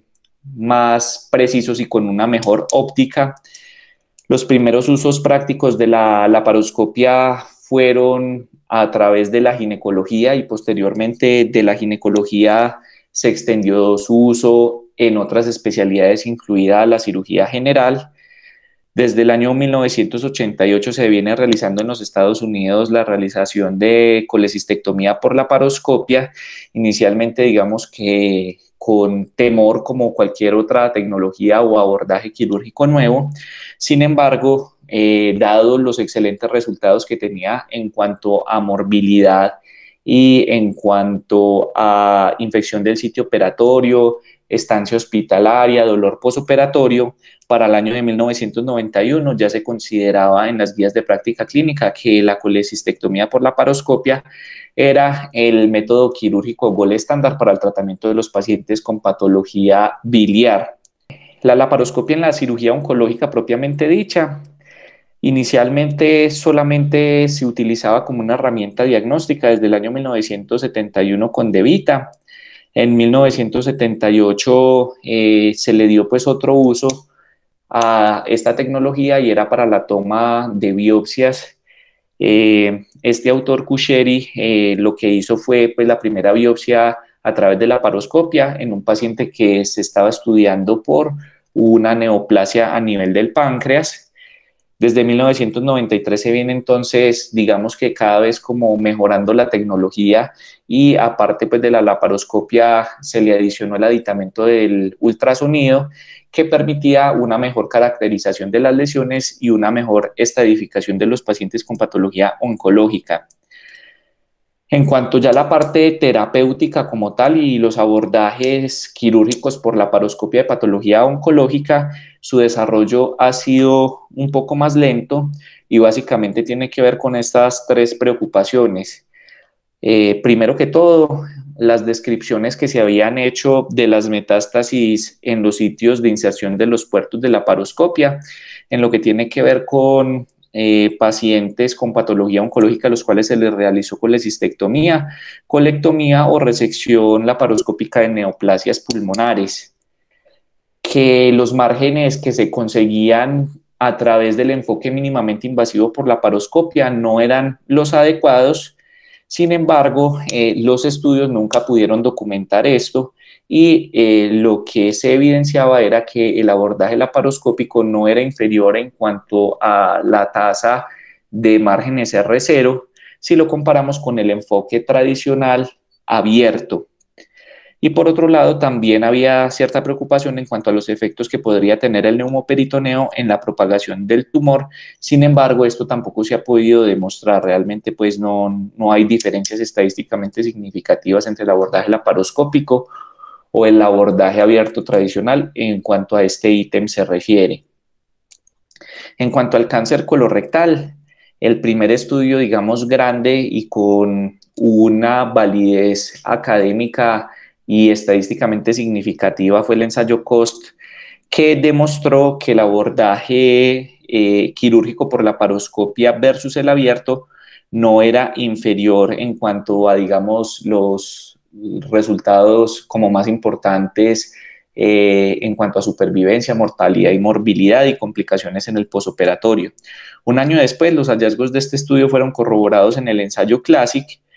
S3: más precisos y con una mejor óptica. Los primeros usos prácticos de la laparoscopia fueron a través de la ginecología y posteriormente de la ginecología se extendió su uso en otras especialidades, incluida la cirugía general. Desde el año mil novecientos ochenta y ocho se viene realizando en los Estados Unidos la realización de colecistectomía por laparoscopia, inicialmente digamos que con temor como cualquier otra tecnología o abordaje quirúrgico nuevo. Sin embargo, eh, dado los excelentes resultados que tenía en cuanto a morbilidad y en cuanto a infección del sitio operatorio, estancia hospitalaria, dolor posoperatorio, para el año de mil novecientos noventa y uno ya se consideraba en las guías de práctica clínica que la colecistectomía por laparoscopia era el método quirúrgico gold estándar para el tratamiento de los pacientes con patología biliar. La laparoscopia en la cirugía oncológica propiamente dicha, inicialmente solamente se utilizaba como una herramienta diagnóstica desde el año mil novecientos setenta y uno con DeVita. En mil novecientos setenta y ocho eh, se le dio pues otro uso a esta tecnología y era para la toma de biopsias. Eh, este autor Kucheri eh, lo que hizo fue pues la primera biopsia a través de la laparoscopia en un paciente que se estaba estudiando por una neoplasia a nivel del páncreas. Desde mil novecientos noventa y tres se viene entonces, digamos que cada vez como mejorando la tecnología y aparte pues de la laparoscopia se le adicionó el aditamento del ultrasonido que permitía una mejor caracterización de las lesiones y una mejor estadificación de los pacientes con patología oncológica. En cuanto ya a la parte terapéutica como tal y los abordajes quirúrgicos por laparoscopia de patología oncológica, su desarrollo ha sido un poco más lento y básicamente tiene que ver con estas tres preocupaciones. Eh, primero que todo, las descripciones que se habían hecho de las metástasis en los sitios de inserción de los puertos de laparoscopia, en lo que tiene que ver con Eh, pacientes con patología oncológica a los cuales se les realizó colecistectomía, colectomía o resección laparoscópica de neoplasias pulmonares, que los márgenes que se conseguían a través del enfoque mínimamente invasivo por laparoscopia no eran los adecuados. Sin embargo, eh, los estudios nunca pudieron documentar esto y eh, lo que se evidenciaba era que el abordaje laparoscópico no era inferior en cuanto a la tasa de márgenes R cero si lo comparamos con el enfoque tradicional abierto. Y por otro lado, también había cierta preocupación en cuanto a los efectos que podría tener el neumoperitoneo en la propagación del tumor. Sin embargo, esto tampoco se ha podido demostrar. Realmente, pues, no, no hay diferencias estadísticamente significativas entre el abordaje laparoscópico o el abordaje abierto tradicional en cuanto a este ítem se refiere. En cuanto al cáncer colorectal, el primer estudio, digamos, grande y con una validez académica y estadísticamente significativa fue el ensayo COST, que demostró que el abordaje eh, quirúrgico por laparoscopia versus el abierto no era inferior en cuanto a, digamos, los resultados como más importantes eh, en cuanto a supervivencia, mortalidad y morbilidad y complicaciones en el posoperatorio. Un año después, los hallazgos de este estudio fueron corroborados en el ensayo CLASSIC,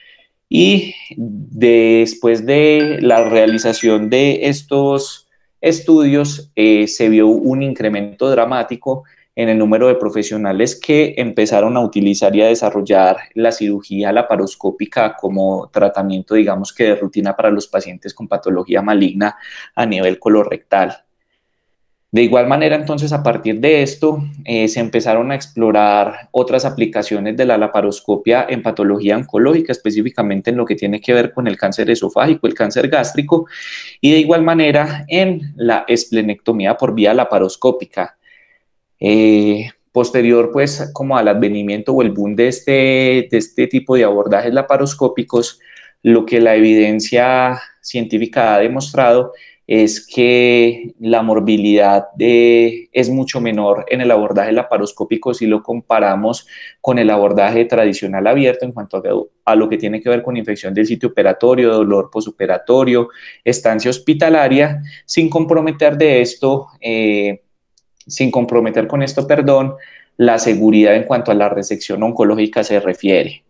S3: y después de la realización de estos estudios eh, se vio un incremento dramático en el número de profesionales que empezaron a utilizar y a desarrollar la cirugía laparoscópica como tratamiento, digamos que de rutina para los pacientes con patología maligna a nivel colorectal. De igual manera, entonces, a partir de esto, eh, se empezaron a explorar otras aplicaciones de la laparoscopia en patología oncológica, específicamente en lo que tiene que ver con el cáncer esofágico, el cáncer gástrico, y de igual manera en la esplenectomía por vía laparoscópica. Eh, posterior, pues, como al advenimiento o el boom de este, de este tipo de abordajes laparoscópicos, lo que la evidencia científica ha demostrado es que la morbilidad de, es mucho menor en el abordaje laparoscópico si lo comparamos con el abordaje tradicional abierto en cuanto a, a lo que tiene que ver con infección del sitio operatorio, dolor posoperatorio, estancia hospitalaria, sin comprometer de esto, eh, sin comprometer con esto, perdón, la seguridad en cuanto a la resección oncológica se refiere.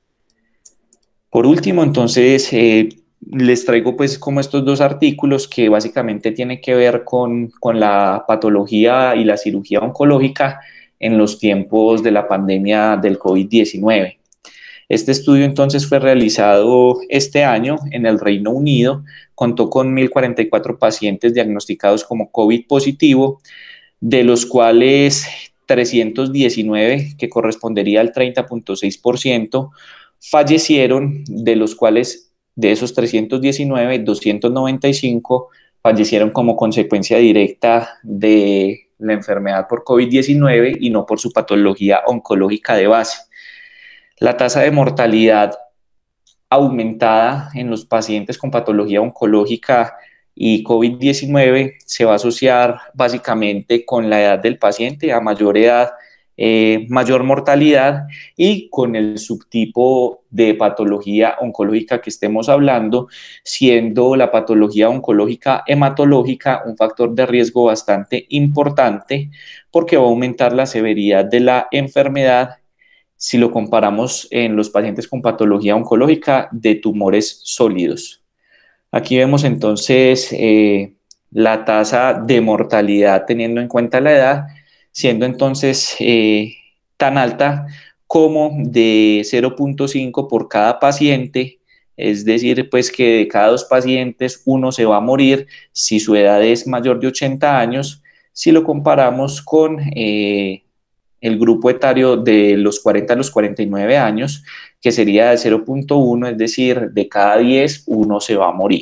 S3: Por último, entonces, eh, les traigo pues como estos dos artículos que básicamente tienen que ver con, con la patología y la cirugía oncológica en los tiempos de la pandemia del COVID diecinueve. Este estudio entonces fue realizado este año en el Reino Unido, contó con mil cuarenta y cuatro pacientes diagnosticados como COVID positivo, de los cuales trescientos diecinueve, que correspondería al treinta punto seis por ciento, fallecieron, de los cuales de esos trescientos diecinueve, doscientos noventa y cinco fallecieron como consecuencia directa de la enfermedad por COVID diecinueve y no por su patología oncológica de base. La tasa de mortalidad aumentada en los pacientes con patología oncológica y COVID diecinueve se va a asociar básicamente con la edad del paciente. A mayor edad, Eh, mayor mortalidad, y con el subtipo de patología oncológica que estemos hablando, siendo la patología oncológica hematológica un factor de riesgo bastante importante porque va a aumentar la severidad de la enfermedad si lo comparamos en los pacientes con patología oncológica de tumores sólidos. Aquí vemos entonces eh, la tasa de mortalidad teniendo en cuenta la edad, siendo entonces eh, tan alta como de cero punto cinco por cada paciente, es decir, pues que de cada dos pacientes uno se va a morir si su edad es mayor de ochenta años, si lo comparamos con eh, el grupo etario de los cuarenta a los cuarenta y nueve años, que sería de cero punto uno, es decir, de cada diez uno se va a morir.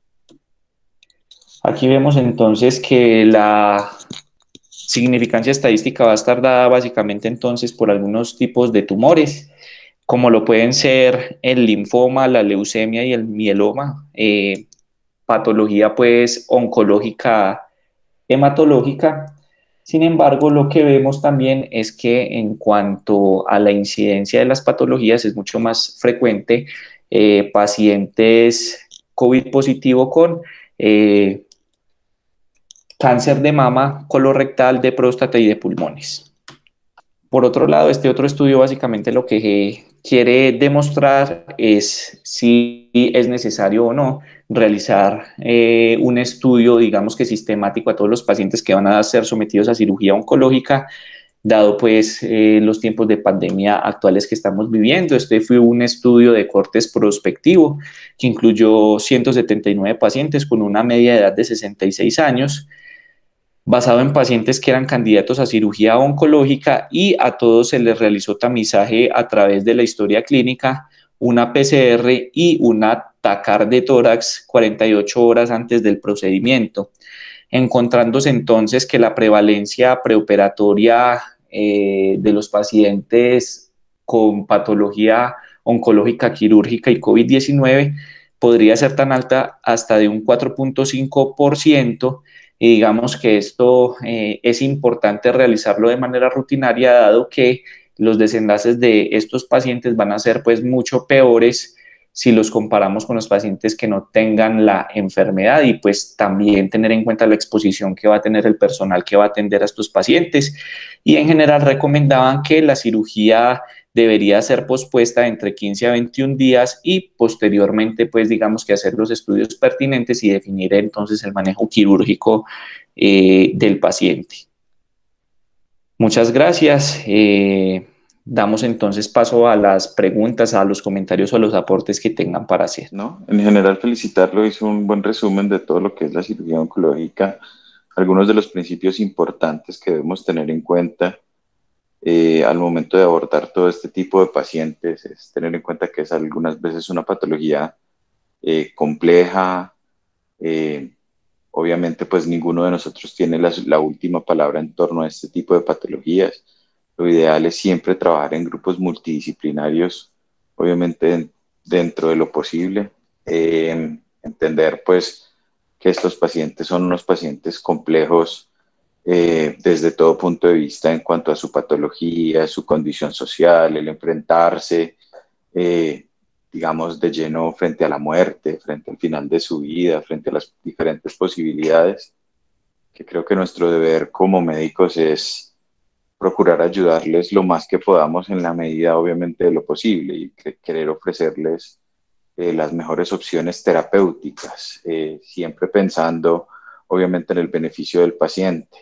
S3: Aquí vemos entonces que la significancia estadística va a estar dada básicamente entonces por algunos tipos de tumores, como lo pueden ser el linfoma, la leucemia y el mieloma, eh, patología pues oncológica hematológica. Sin embargo, lo que vemos también es que en cuanto a la incidencia de las patologías es mucho más frecuente eh, pacientes COVID positivo con eh, cáncer de mama, colorectal, de próstata y de pulmones. Por otro lado, este otro estudio básicamente lo que quiere demostrar es si es necesario o no realizar eh, un estudio, digamos que sistemático a todos los pacientes que van a ser sometidos a cirugía oncológica, dado pues eh, los tiempos de pandemia actuales que estamos viviendo. Este fue un estudio de cortes prospectivo que incluyó ciento setenta y nueve pacientes con una media de edad de sesenta y seis años, basado en pacientes que eran candidatos a cirugía oncológica, y a todos se les realizó tamizaje a través de la historia clínica, una P C R y una TACAR de tórax cuarenta y ocho horas antes del procedimiento, encontrándose entonces que la prevalencia preoperatoria eh, de los pacientes con patología oncológica quirúrgica y COVID diecinueve podría ser tan alta hasta de un cuatro punto cinco por ciento, y digamos que esto eh, es importante realizarlo de manera rutinaria, dado que los desenlaces de estos pacientes van a ser pues mucho peores si los comparamos con los pacientes que no tengan la enfermedad, y pues también tener en cuenta la exposición que va a tener el personal que va a atender a estos pacientes. Y en general recomendaban que la cirugía debería ser pospuesta entre quince a veintiún días y posteriormente, pues digamos que hacer los estudios pertinentes y definir entonces el manejo quirúrgico eh, del paciente. Muchas gracias. Eh, damos entonces paso a las preguntas, a los comentarios o a los aportes que tengan para hacer.
S1: No, en general felicitarlo, hizo un buen resumen de todo lo que es la cirugía oncológica, algunos de los principios importantes que debemos tener en cuenta eh, al momento de abordar todo este tipo de pacientes, es tener en cuenta que es algunas veces una patología eh, compleja, eh, obviamente pues ninguno de nosotros tiene la, la última palabra en torno a este tipo de patologías. Lo ideal es siempre trabajar en grupos multidisciplinarios, obviamente dentro de lo posible, eh, entender pues que estos pacientes son unos pacientes complejos eh, desde todo punto de vista en cuanto a su patología, su condición social, el enfrentarse, eh, digamos, de lleno frente a la muerte, frente al final de su vida, frente a las diferentes posibilidades, que creo que nuestro deber como médicos es procurar ayudarles lo más que podamos en la medida, obviamente, de lo posible y que, querer ofrecerles eh, las mejores opciones terapéuticas, eh, siempre pensando, obviamente, en el beneficio del paciente.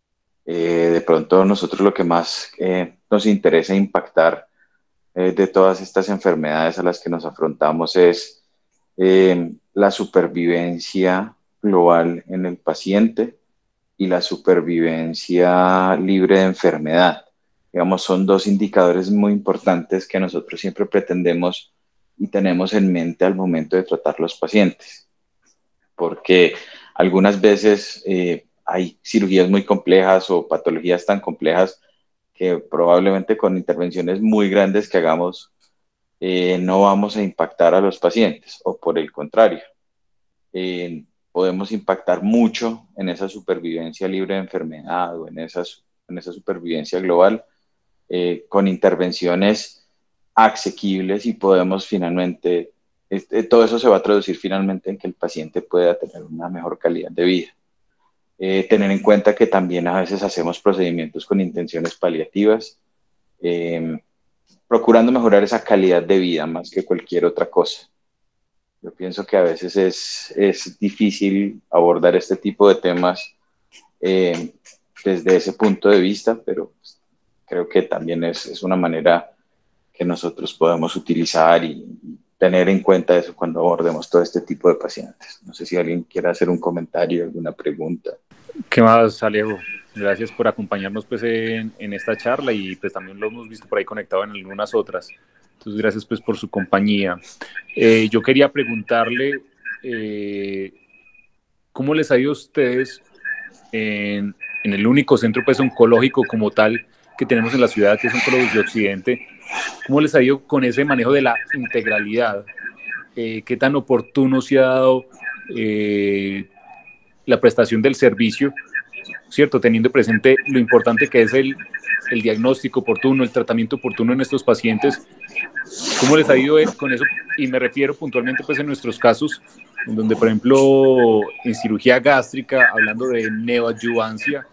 S1: Eh, de pronto, nosotros lo que más eh, nos interesa impactar eh, de todas estas enfermedades a las que nos afrontamos es eh, la supervivencia global en el paciente y la supervivencia libre de enfermedad. Digamos, son dos indicadores muy importantes que nosotros siempre pretendemos y tenemos en mente al momento de tratar los pacientes, porque algunas veces eh, hay cirugías muy complejas o patologías tan complejas que probablemente con intervenciones muy grandes que hagamos eh, no vamos a impactar a los pacientes, o por el contrario, eh, podemos impactar mucho en esa supervivencia libre de enfermedad o en esa, en esa supervivencia global eh, con intervenciones asequibles y podemos finalmente, este, todo eso se va a traducir finalmente en que el paciente pueda tener una mejor calidad de vida. Eh, tener en cuenta que también a veces hacemos procedimientos con intenciones paliativas, eh, procurando mejorar esa calidad de vida más que cualquier otra cosa. Yo pienso que a veces es, es difícil abordar este tipo de temas eh, desde ese punto de vista, pero creo que también es, es una manera que nosotros podemos utilizar y, y tener en cuenta eso cuando abordemos todo este tipo de pacientes. No sé si alguien quiere hacer un comentario, alguna pregunta.
S4: ¿Qué más, Alejo? Gracias por acompañarnos pues, en, en esta charla y pues también lo hemos visto por ahí conectado en algunas otras. Entonces, gracias pues por su compañía. Eh, yo quería preguntarle, eh, ¿cómo les ha ido a ustedes en, en el único centro pues, oncológico como tal que tenemos en la ciudad, que es Oncólogos de Occidente? ¿Cómo les ha ido con ese manejo de la integralidad? Eh, ¿Qué tan oportuno se ha dado eh, la prestación del servicio, ¿cierto? Teniendo presente lo importante que es el, el diagnóstico oportuno, el tratamiento oportuno en estos pacientes. ¿Cómo les ha ido con eso? Y me refiero puntualmente pues en nuestros casos, en donde por ejemplo en cirugía gástrica, hablando de neoadyuvancia,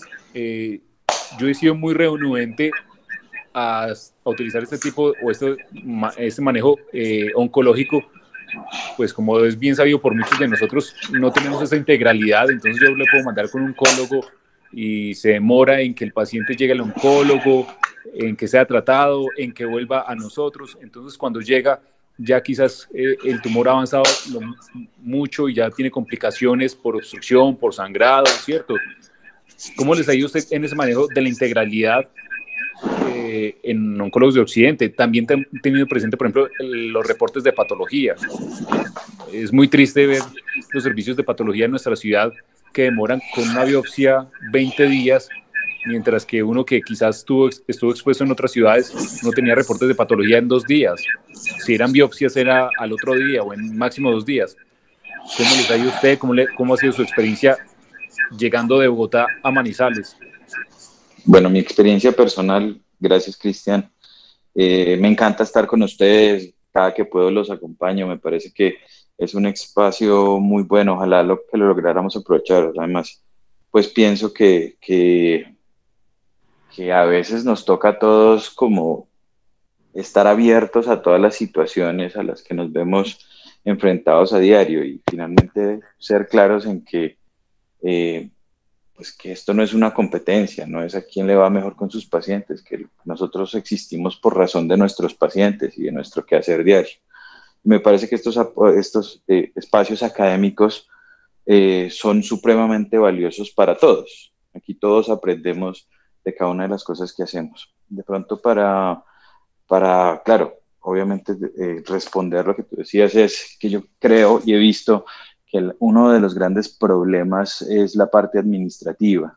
S4: eh, yo he sido muy renuente a, a utilizar este tipo o este, este manejo eh, oncológico, pues como es bien sabido por muchos de nosotros, no tenemos esa integralidad. Entonces yo le puedo mandar con un oncólogo y se demora en que el paciente llegue al oncólogo, en que sea tratado, en que vuelva a nosotros. Entonces cuando llega, ya quizás eh, el tumor ha avanzado lo, mucho y ya tiene complicaciones por obstrucción, por sangrado, ¿cierto? ¿Cómo les ha ido usted en ese manejo de la integralidad eh, en Oncólogos de Occidente? También he tenido presente, por ejemplo, el, los reportes de patología. Es muy triste ver los servicios de patología en nuestra ciudad que demoran con una biopsia veinte días, mientras que uno que quizás estuvo, estuvo expuesto en otras ciudades no tenía reportes de patología en dos días. Si eran biopsias era al otro día o en máximo dos días. ¿Cómo les ha ido a usted? ¿Cómo, le, cómo ha sido su experiencia llegando de Bogotá a Manizales?
S1: Bueno, mi experiencia personal, gracias Cristian, eh, me encanta estar con ustedes, cada que puedo los acompaño, me parece que es un espacio muy bueno, ojalá lo, que lo lográramos aprovechar. Además, pues pienso que, que, que a veces nos toca a todos como estar abiertos a todas las situaciones a las que nos vemos enfrentados a diario y finalmente ser claros en que, eh, pues que esto no es una competencia, no es a quién le va mejor con sus pacientes, que nosotros existimos por razón de nuestros pacientes y de nuestro quehacer diario. Me parece que estos, estos eh, espacios académicos eh, son supremamente valiosos para todos. Aquí todos aprendemos de cada una de las cosas que hacemos. De pronto para, para claro, obviamente eh, responder lo que tú decías es que yo creo y he visto que el, uno de los grandes problemas es la parte administrativa.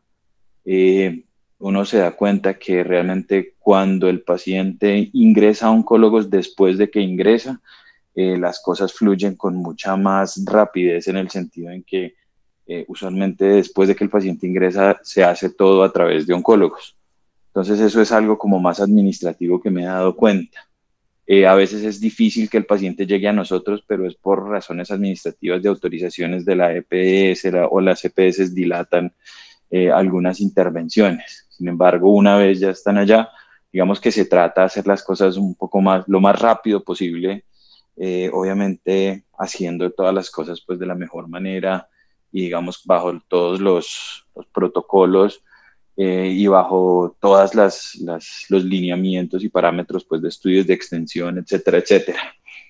S1: Eh, uno se da cuenta que realmente cuando el paciente ingresa a oncólogos después de que ingresa, eh, las cosas fluyen con mucha más rapidez en el sentido en que eh, usualmente después de que el paciente ingresa se hace todo a través de oncólogos. Entonces eso es algo como más administrativo que me he dado cuenta. Eh, a veces es difícil que el paciente llegue a nosotros, pero es por razones administrativas de autorizaciones de la E P S la, o las E P S dilatan eh, algunas intervenciones. Sin embargo, una vez ya están allá, digamos que se trata de hacer las cosas un poco más, lo más rápido posible, eh, obviamente haciendo todas las cosas pues de la mejor manera y digamos bajo todos los, los protocolos eh, y bajo todas las, las, los lineamientos y parámetros pues de estudios de extensión, etcétera, etcétera.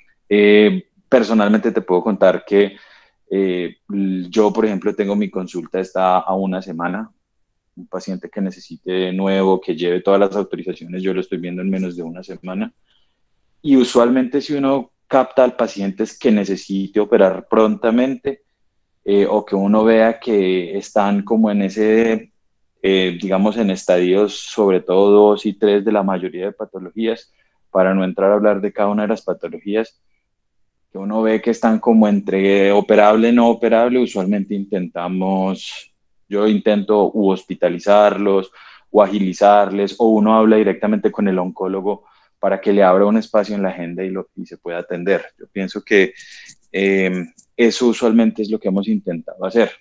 S1: Eh, personalmente te puedo contar que eh, yo, por ejemplo, tengo mi consulta está a una semana. Un paciente que necesite nuevo, que lleve todas las autorizaciones, yo lo estoy viendo en menos de una semana. Y usualmente si uno capta al paciente que necesite operar prontamente eh, o que uno vea que están como en ese, eh, digamos, en estadios sobre todo dos y tres de la mayoría de patologías, para no entrar a hablar de cada una de las patologías, que uno ve que están como entre operable y no operable, usualmente intentamos, yo intento u hospitalizarlos o agilizarles, o uno habla directamente con el oncólogo para que le abra un espacio en la agenda y, lo, y se pueda atender. Yo pienso que eh, eso usualmente es lo que hemos intentado hacer.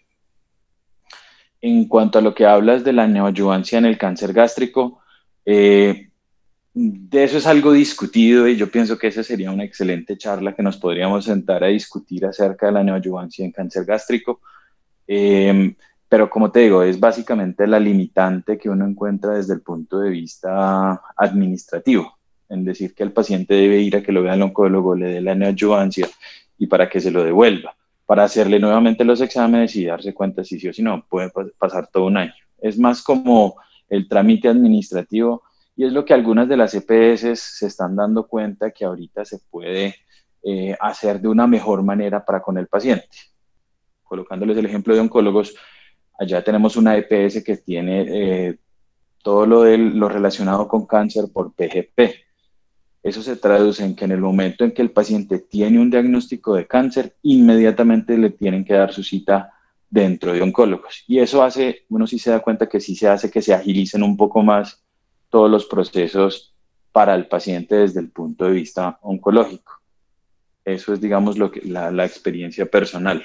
S1: En cuanto a lo que hablas de la neoadyuvancia en el cáncer gástrico, eh, de eso es algo discutido y yo pienso que esa sería una excelente charla que nos podríamos sentar a discutir acerca de la neoadyuvancia en cáncer gástrico. Eh, pero como te digo, es básicamente la limitante que uno encuentra desde el punto de vista administrativo, en decir que el paciente debe ir a que lo vea el oncólogo, le dé la neoadyuvancia y para que se lo devuelva, para hacerle nuevamente los exámenes y darse cuenta si sí o si no, puede pasar todo un año. Es más como el trámite administrativo. Y es lo que algunas de las E P S se están dando cuenta que ahorita se puede eh, hacer de una mejor manera para con el paciente. Colocándoles el ejemplo de oncólogos, allá tenemos una E P S que tiene eh, todo lo, de, lo relacionado con cáncer por P G P. Eso se traduce en que en el momento en que el paciente tiene un diagnóstico de cáncer, inmediatamente le tienen que dar su cita dentro de oncólogos. Y eso hace, uno sí se da cuenta que sí se hace que se agilicen un poco más todos los procesos para el paciente desde el punto de vista oncológico. Eso es, digamos, lo que, la, la experiencia personal.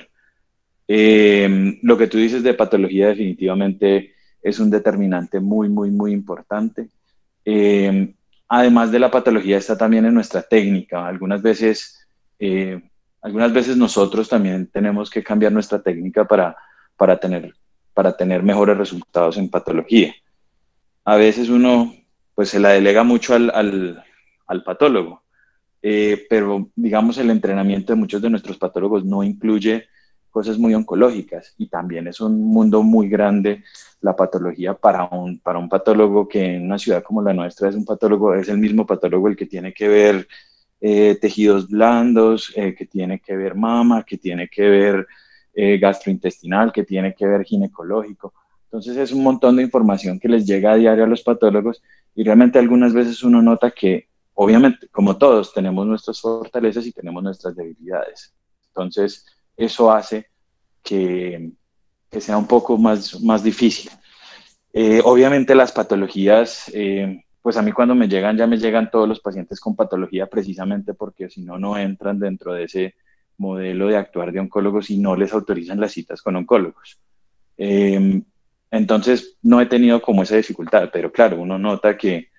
S1: Eh, lo que tú dices de patología definitivamente es un determinante muy, muy, muy importante. Eh, además de la patología está también en nuestra técnica. Algunas veces, eh, algunas veces nosotros también tenemos que cambiar nuestra técnica para, para, tener, para tener mejores resultados en patología. A veces uno pues se la delega mucho al, al, al patólogo, eh, pero digamos el entrenamiento de muchos de nuestros patólogos no incluye cosas muy oncológicas y también es un mundo muy grande la patología para un, para un patólogo que en una ciudad como la nuestra es un patólogo, es el mismo patólogo el que tiene que ver eh, tejidos blandos, eh, que tiene que ver mama, que tiene que ver eh, gastrointestinal, que tiene que ver ginecológico. Entonces es un montón de información que les llega a diario a los patólogos y realmente algunas veces uno nota que, obviamente, como todos, tenemos nuestras fortalezas y tenemos nuestras debilidades. Entonces eso hace que, que sea un poco más, más difícil. Eh, obviamente las patologías, eh, pues a mí cuando me llegan, ya me llegan todos los pacientes con patología precisamente porque si no, no entran dentro de ese modelo de actuar de oncólogos y no les autorizan las citas con oncólogos. Eh, Entonces, no he tenido como esa dificultad, pero claro, uno nota que,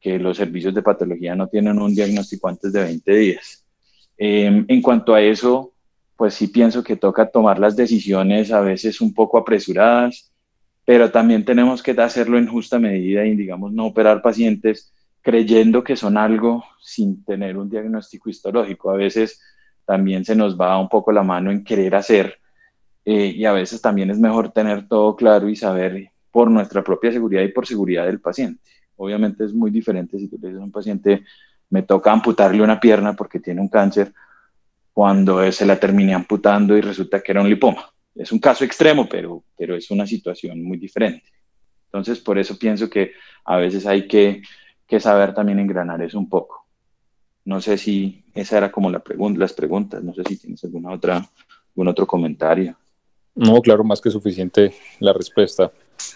S1: que los servicios de patología no tienen un diagnóstico antes de veinte días. Eh, en cuanto a eso, pues sí pienso que toca tomar las decisiones a veces un poco apresuradas, pero también tenemos que hacerlo en justa medida y, digamos, no operar pacientes creyendo que son algo sin tener un diagnóstico histológico. A veces también se nos va un poco la mano en querer hacer, eh, y a veces también es mejor tener todo claro y saber por nuestra propia seguridad y por seguridad del paciente. Obviamente es muy diferente si tú le dices a un paciente, me toca amputarle una pierna porque tiene un cáncer, cuando se la terminé amputando y resulta que era un lipoma. Es un caso extremo, pero, pero es una situación muy diferente. Entonces, por eso pienso que a veces hay que, que saber también engranar eso un poco. No sé si esa era como la pregunta, las preguntas, no sé si tienes alguna otra, algún otro comentario.
S4: No, claro, más que suficiente la respuesta.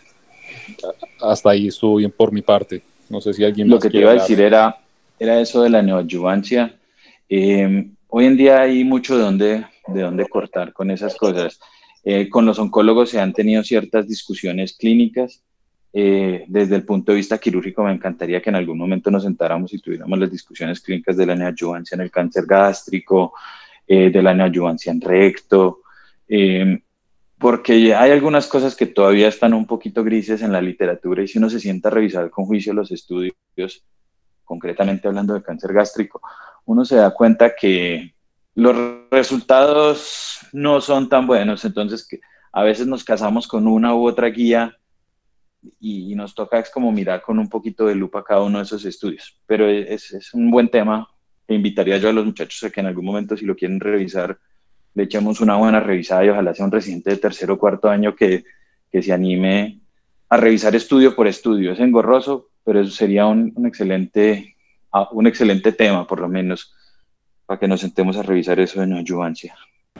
S4: Hasta ahí estuvo bien por mi parte. No sé si alguien
S1: Lo
S4: más
S1: que te
S4: quiere
S1: iba a
S4: hablar.
S1: decir era, era eso de la neoadyuvancia. Eh, hoy en día hay mucho de dónde, de dónde cortar con esas cosas. Eh, con los oncólogos se han tenido ciertas discusiones clínicas. Eh, desde el punto de vista quirúrgico, me encantaría que en algún momento nos sentáramos y tuviéramos las discusiones clínicas de la neoadyuvancia en el cáncer gástrico, eh, de la neoadyuvancia en recto, eh, porque hay algunas cosas que todavía están un poquito grises en la literatura, y si uno se sienta a revisar con juicio los estudios, concretamente hablando de cáncer gástrico, uno se da cuenta que los resultados no son tan buenos. Entonces, que a veces nos casamos con una u otra guía y, y nos toca es como mirar con un poquito de lupa cada uno de esos estudios. Pero es, es un buen tema que invitaría yo a los muchachos a que en algún momento, si lo quieren revisar, le echemos una buena revisada y ojalá sea un residente de tercero o cuarto año que, que se anime a revisar estudio por estudio. Es engorroso, pero eso sería un, un, excelente, un excelente tema, por lo menos, para que nos sentemos a revisar eso de neoadyuvancia.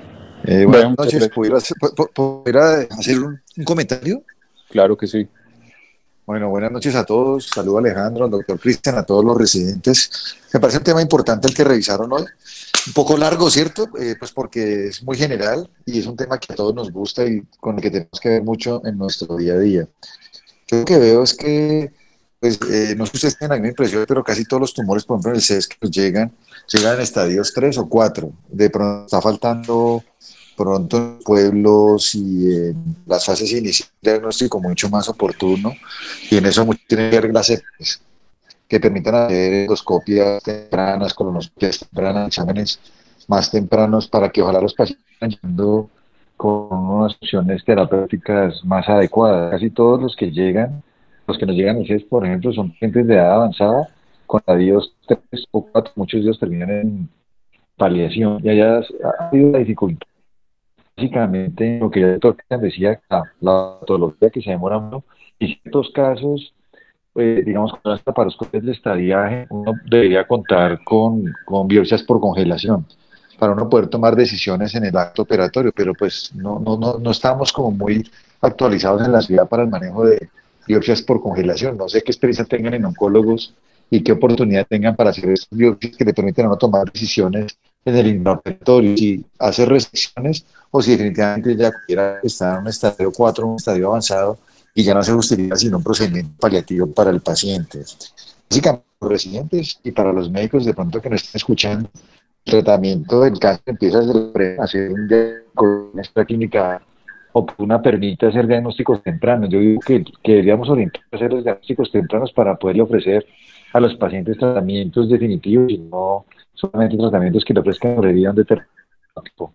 S5: Eh, buenas noches, ¿pudiera hacer, ¿pudiera hacer un, un comentario?
S4: Claro que sí.
S5: Bueno, buenas noches a todos. Saludo a Alejandro, al doctor Cristian, a todos los residentes. Me parece un tema importante el que revisaron hoy. Un poco largo, ¿cierto? Eh, pues porque es muy general y es un tema que a todos nos gusta y con el que tenemos que ver mucho en nuestro día a día. Yo lo que veo es que, pues, eh, no sé si ustedes tienen la misma impresión, pero casi todos los tumores, por ejemplo, en el C E S que nos llegan, llegan en estadios tres o cuatro. De pronto está faltando pronto en pueblos y en las fases iniciales de diagnóstico mucho más oportuno, y en eso mucho tiene que ver las E P S, que permitan hacer endoscopias tempranas, colonoscopias tempranas, exámenes más tempranos, para que ojalá los pacientes vayan llegando con unas opciones terapéuticas más adecuadas. Casi todos los que llegan, los que nos llegan al C E S, por ejemplo, son gente de edad avanzada, con estadios tres o cuatro, muchos de ellos terminan en paliación, y allá ha habido la dificultad. Básicamente, lo que el doctor decía, la, la patología que se demora mucho, y en ciertos casos, pues, digamos, con las laparoscopias de estadiaje, uno debería contar con, con biopsias por congelación para uno poder tomar decisiones en el acto operatorio, pero pues no, no, no, no estamos como muy actualizados en la ciudad para el manejo de biopsias por congelación. No sé qué experiencia tengan en oncólogos y qué oportunidad tengan para hacer estas biopsias que le permiten a uno tomar decisiones en el intraoperatorio, si hacer resecciones o si definitivamente ya pudiera estar en un estadio cuatro, un estadio avanzado, y ya no se justifica sino un procedimiento paliativo para el paciente. Básicamente, para los residentes y para los médicos de pronto que nos estén escuchando, el tratamiento del cáncer empieza a hacer un diagnóstico, nuestra clínica oportuna permite hacer diagnósticos tempranos. Yo digo que, que deberíamos orientar a hacer los diagnósticos tempranos para poderle ofrecer a los pacientes tratamientos definitivos y no solamente tratamientos que le ofrezcan sobrevida a un determinado tiempo.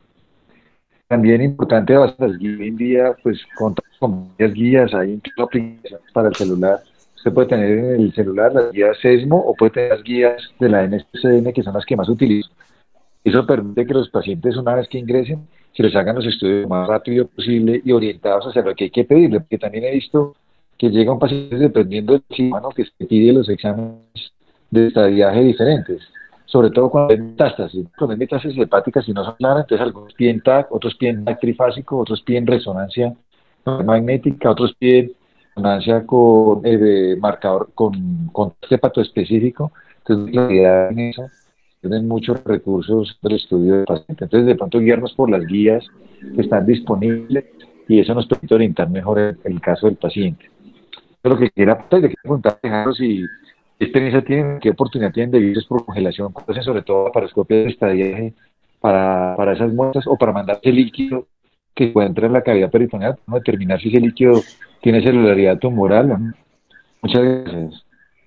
S5: También importante las guías. Hoy en día, pues, con, con varias guías, hay incluso aplicaciones para el celular. Usted puede tener en el celular las guías SESMO o puede tener las guías de la N S C N, que son las que más utilizo. Eso permite que los pacientes, una vez que ingresen, se les hagan los estudios lo más rápido posible y orientados hacia lo que hay que pedirle, porque también he visto que llega un paciente dependiendo del cirujano que se pide los exámenes de estadiaje diferentes, sobre todo cuando hay metástasis. Cuando hay metástasis hepáticas y no son claras, entonces algunos piden T A C, otros piden T A C trifásico, otros piden resonancia magnética, otros piden resonancia con eh, marcador, con, con hepato específico. Entonces, la realidad en eso tienen muchos recursos del estudio del paciente. Entonces, de pronto, guiarnos por las guías que están disponibles, y eso nos permite orientar mejor el, el caso del paciente. Lo que quiera, pues, le quiero preguntar, Alejandro, si ¿Qué experiencia tienen? ¿Qué oportunidad tienen de virus por congelación? ¿Cuándo hacen sobre todo laparoscopias de estadiaje para, para esas muestras o para mandar ese líquido que encuentra en la cavidad peritoneal? ¿No? Determinar si ese líquido tiene celularidad tumoral o no. Muchas gracias.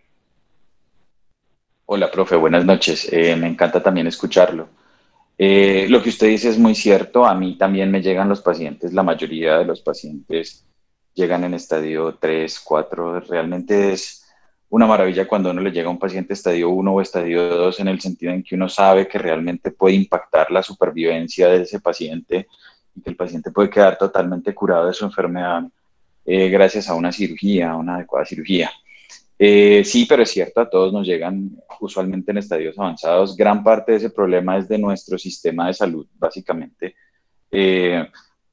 S1: Hola, profe, buenas noches. Eh, me encanta también escucharlo. Eh, lo que usted dice es muy cierto. A mí también me llegan los pacientes, la mayoría de los pacientes llegan en estadio tres, cuatro. Realmente es una maravilla cuando uno le llega a un paciente estadio uno o estadio dos, en el sentido en que uno sabe que realmente puede impactar la supervivencia de ese paciente y que el paciente puede quedar totalmente curado de su enfermedad eh, gracias a una cirugía, a una adecuada cirugía. Eh, sí, pero es cierto, a todos nos llegan usualmente en estadios avanzados. Gran parte de ese problema es de nuestro sistema de salud, básicamente, eh,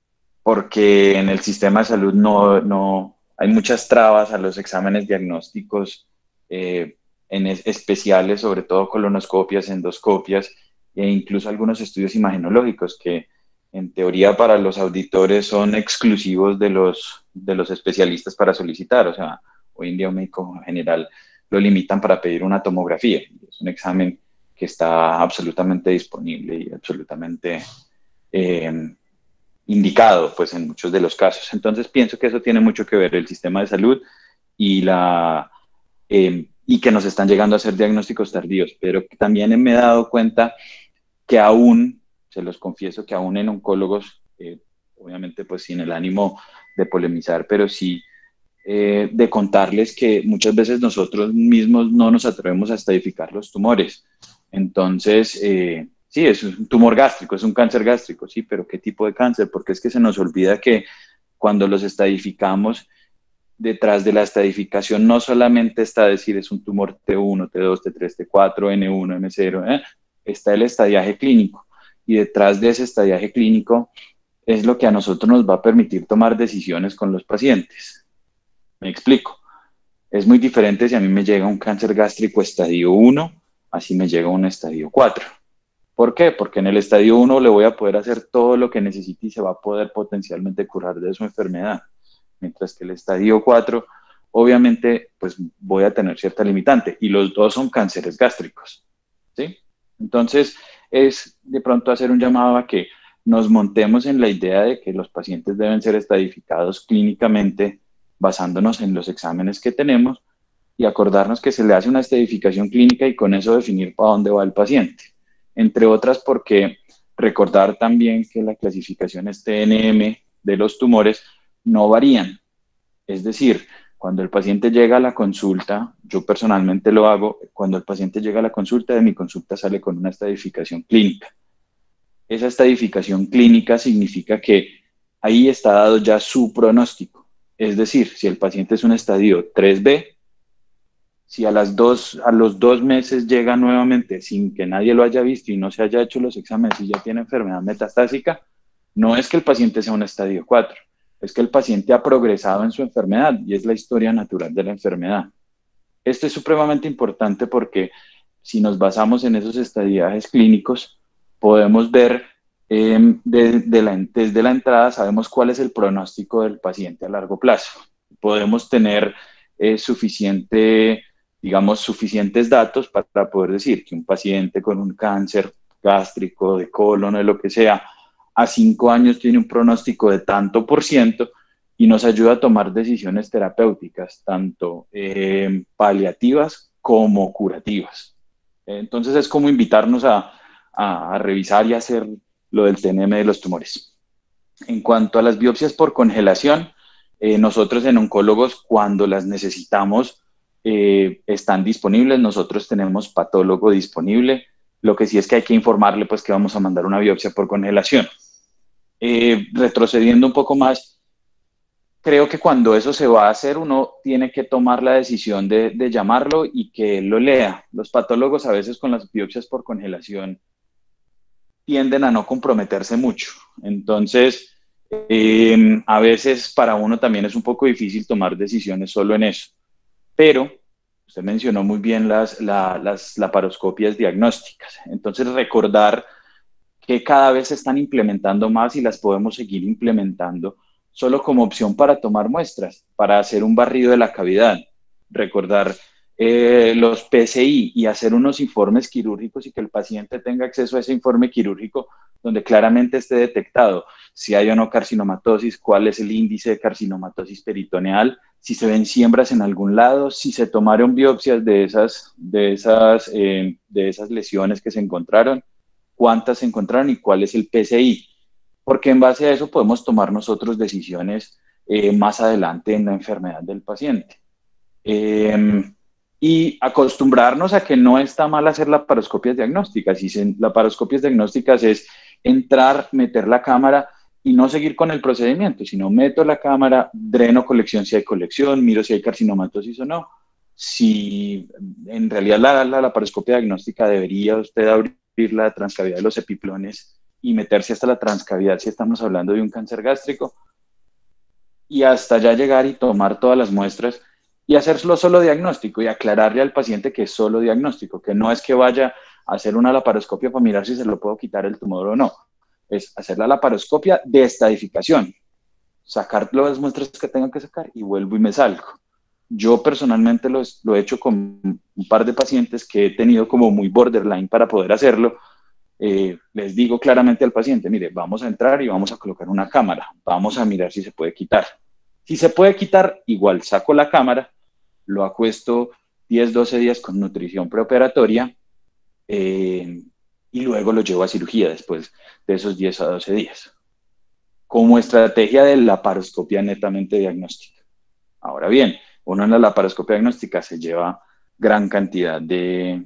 S1: porque en el sistema de salud no, no hay muchas trabas a los exámenes diagnósticos eh, en es, especiales, sobre todo colonoscopias, endoscopias e incluso algunos estudios imagenológicos que en teoría para los auditores son exclusivos de los, de los especialistas para solicitar. O sea, hoy en día un médico general lo limitan para pedir una tomografía. Es un examen que está absolutamente disponible y absolutamente eh, indicado, pues, en muchos de los casos. Entonces pienso que eso tiene mucho que ver el sistema de salud y, la, eh, y que nos están llegando a hacer diagnósticos tardíos. Pero también me he dado cuenta que aún, se los confieso, que aún en oncólogos, eh, obviamente pues sin el ánimo de polemizar, pero sí eh, de contarles que muchas veces nosotros mismos no nos atrevemos a estadificar los tumores. Entonces, eh, sí, es un tumor gástrico, es un cáncer gástrico, sí, pero ¿qué tipo de cáncer? Porque es que se nos olvida que cuando los estadificamos, detrás de la estadificación no solamente está decir es un tumor T uno, T dos, T tres, T cuatro, N uno, M cero, ¿eh? Está el estadiaje clínico. Y detrás de ese estadiaje clínico es lo que a nosotros nos va a permitir tomar decisiones con los pacientes. Me explico. Es muy diferente si a mí me llega un cáncer gástrico estadio uno, así me llega un estadio cuatro. ¿Por qué? Porque en el estadio uno le voy a poder hacer todo lo que necesite y se va a poder potencialmente curar de su enfermedad. Mientras que el estadio cuatro, obviamente, pues voy a tener cierta limitante. Y los dos son cánceres gástricos, ¿sí? Entonces, es de pronto hacer un llamado a que nos montemos en la idea de que los pacientes deben ser estadificados clínicamente basándonos en los exámenes que tenemos y acordarnos que se le hace una estadificación clínica y con eso definir para dónde va el paciente. Entre otras porque recordar también que la clasificación T N M de los tumores no varían. Es decir, cuando el paciente llega a la consulta, yo personalmente lo hago, cuando el paciente llega a la consulta, de mi consulta sale con una estadificación clínica. Esa estadificación clínica significa que ahí está dado ya su pronóstico. Es decir, si el paciente es un estadio tres B, si a, las dos, a los dos meses llega nuevamente sin que nadie lo haya visto y no se haya hecho los exámenes y ya tiene enfermedad metastásica, no es que el paciente sea un estadio cuatro, es que el paciente ha progresado en su enfermedad y es la historia natural de la enfermedad. Esto es supremamente importante porque si nos basamos en esos estadiajes clínicos, podemos ver eh, de, de la, desde la entrada, sabemos cuál es el pronóstico del paciente a largo plazo. Podemos tener eh, suficiente, digamos, suficientes datos para, para poder decir que un paciente con un cáncer gástrico, de colon, de lo que sea, a cinco años tiene un pronóstico de tanto por ciento y nos ayuda a tomar decisiones terapéuticas, tanto eh, paliativas como curativas. Entonces es como invitarnos a, a, a revisar y hacer lo del T N M de los tumores. En cuanto a las biopsias por congelación, eh, nosotros en oncólogos, cuando las necesitamos, eh, están disponibles. Nosotros tenemos patólogo disponible. Lo que sí es que hay que informarle pues que vamos a mandar una biopsia por congelación. Eh, retrocediendo un poco más, creo que cuando eso se va a hacer, uno tiene que tomar la decisión de, de llamarlo y que él lo lea. Los patólogos a veces con las biopsias por congelación tienden a no comprometerse mucho. Entonces, eh, a veces para uno también es un poco difícil tomar decisiones solo en eso. Pero usted mencionó muy bien las, la, las laparoscopias diagnósticas. Entonces, recordar que cada vez se están implementando más y las podemos seguir implementando solo como opción para tomar muestras, para hacer un barrido de la cavidad. Recordar eh, los P C I y hacer unos informes quirúrgicos y que el paciente tenga acceso a ese informe quirúrgico donde claramente esté detectado si hay o no carcinomatosis, cuál es el índice de carcinomatosis peritoneal, si se ven siembras en algún lado, si se tomaron biopsias de esas, de esas, eh, de esas lesiones que se encontraron, cuántas se encontraron y cuál es el P C I. Porque en base a eso podemos tomar nosotros decisiones eh, más adelante en la enfermedad del paciente. Eh, y acostumbrarnos a que no está mal hacer laparoscopias diagnósticas. Y se, laparoscopias diagnósticas es entrar, meter la cámara y no seguir con el procedimiento, sino meto la cámara, dreno colección si hay colección, miro si hay carcinomatosis o no. Si en realidad la, la laparoscopia diagnóstica debería usted abrir la transcavidad de los epiplones y meterse hasta la transcavidad si estamos hablando de un cáncer gástrico, y hasta ya llegar y tomar todas las muestras y hacerlo solo diagnóstico y aclararle al paciente que es solo diagnóstico, que no es que vaya a hacer una laparoscopia para mirar si se lo puedo quitar el tumor o no, es hacer la laparoscopia de estadificación, sacar las muestras que tengan que sacar y vuelvo y me salgo. Yo personalmente lo, lo he hecho con un par de pacientes que he tenido como muy borderline para poder hacerlo. Eh, les digo claramente al paciente, mire, vamos a entrar y vamos a colocar una cámara, vamos a mirar si se puede quitar. Si se puede quitar, igual saco la cámara, lo acuesto diez, doce días con nutrición preoperatoria eh, y luego lo llevo a cirugía después de esos diez a doce días. Como estrategia de laparoscopia netamente diagnóstica. Ahora bien, uno en la laparoscopia diagnóstica se lleva gran cantidad de,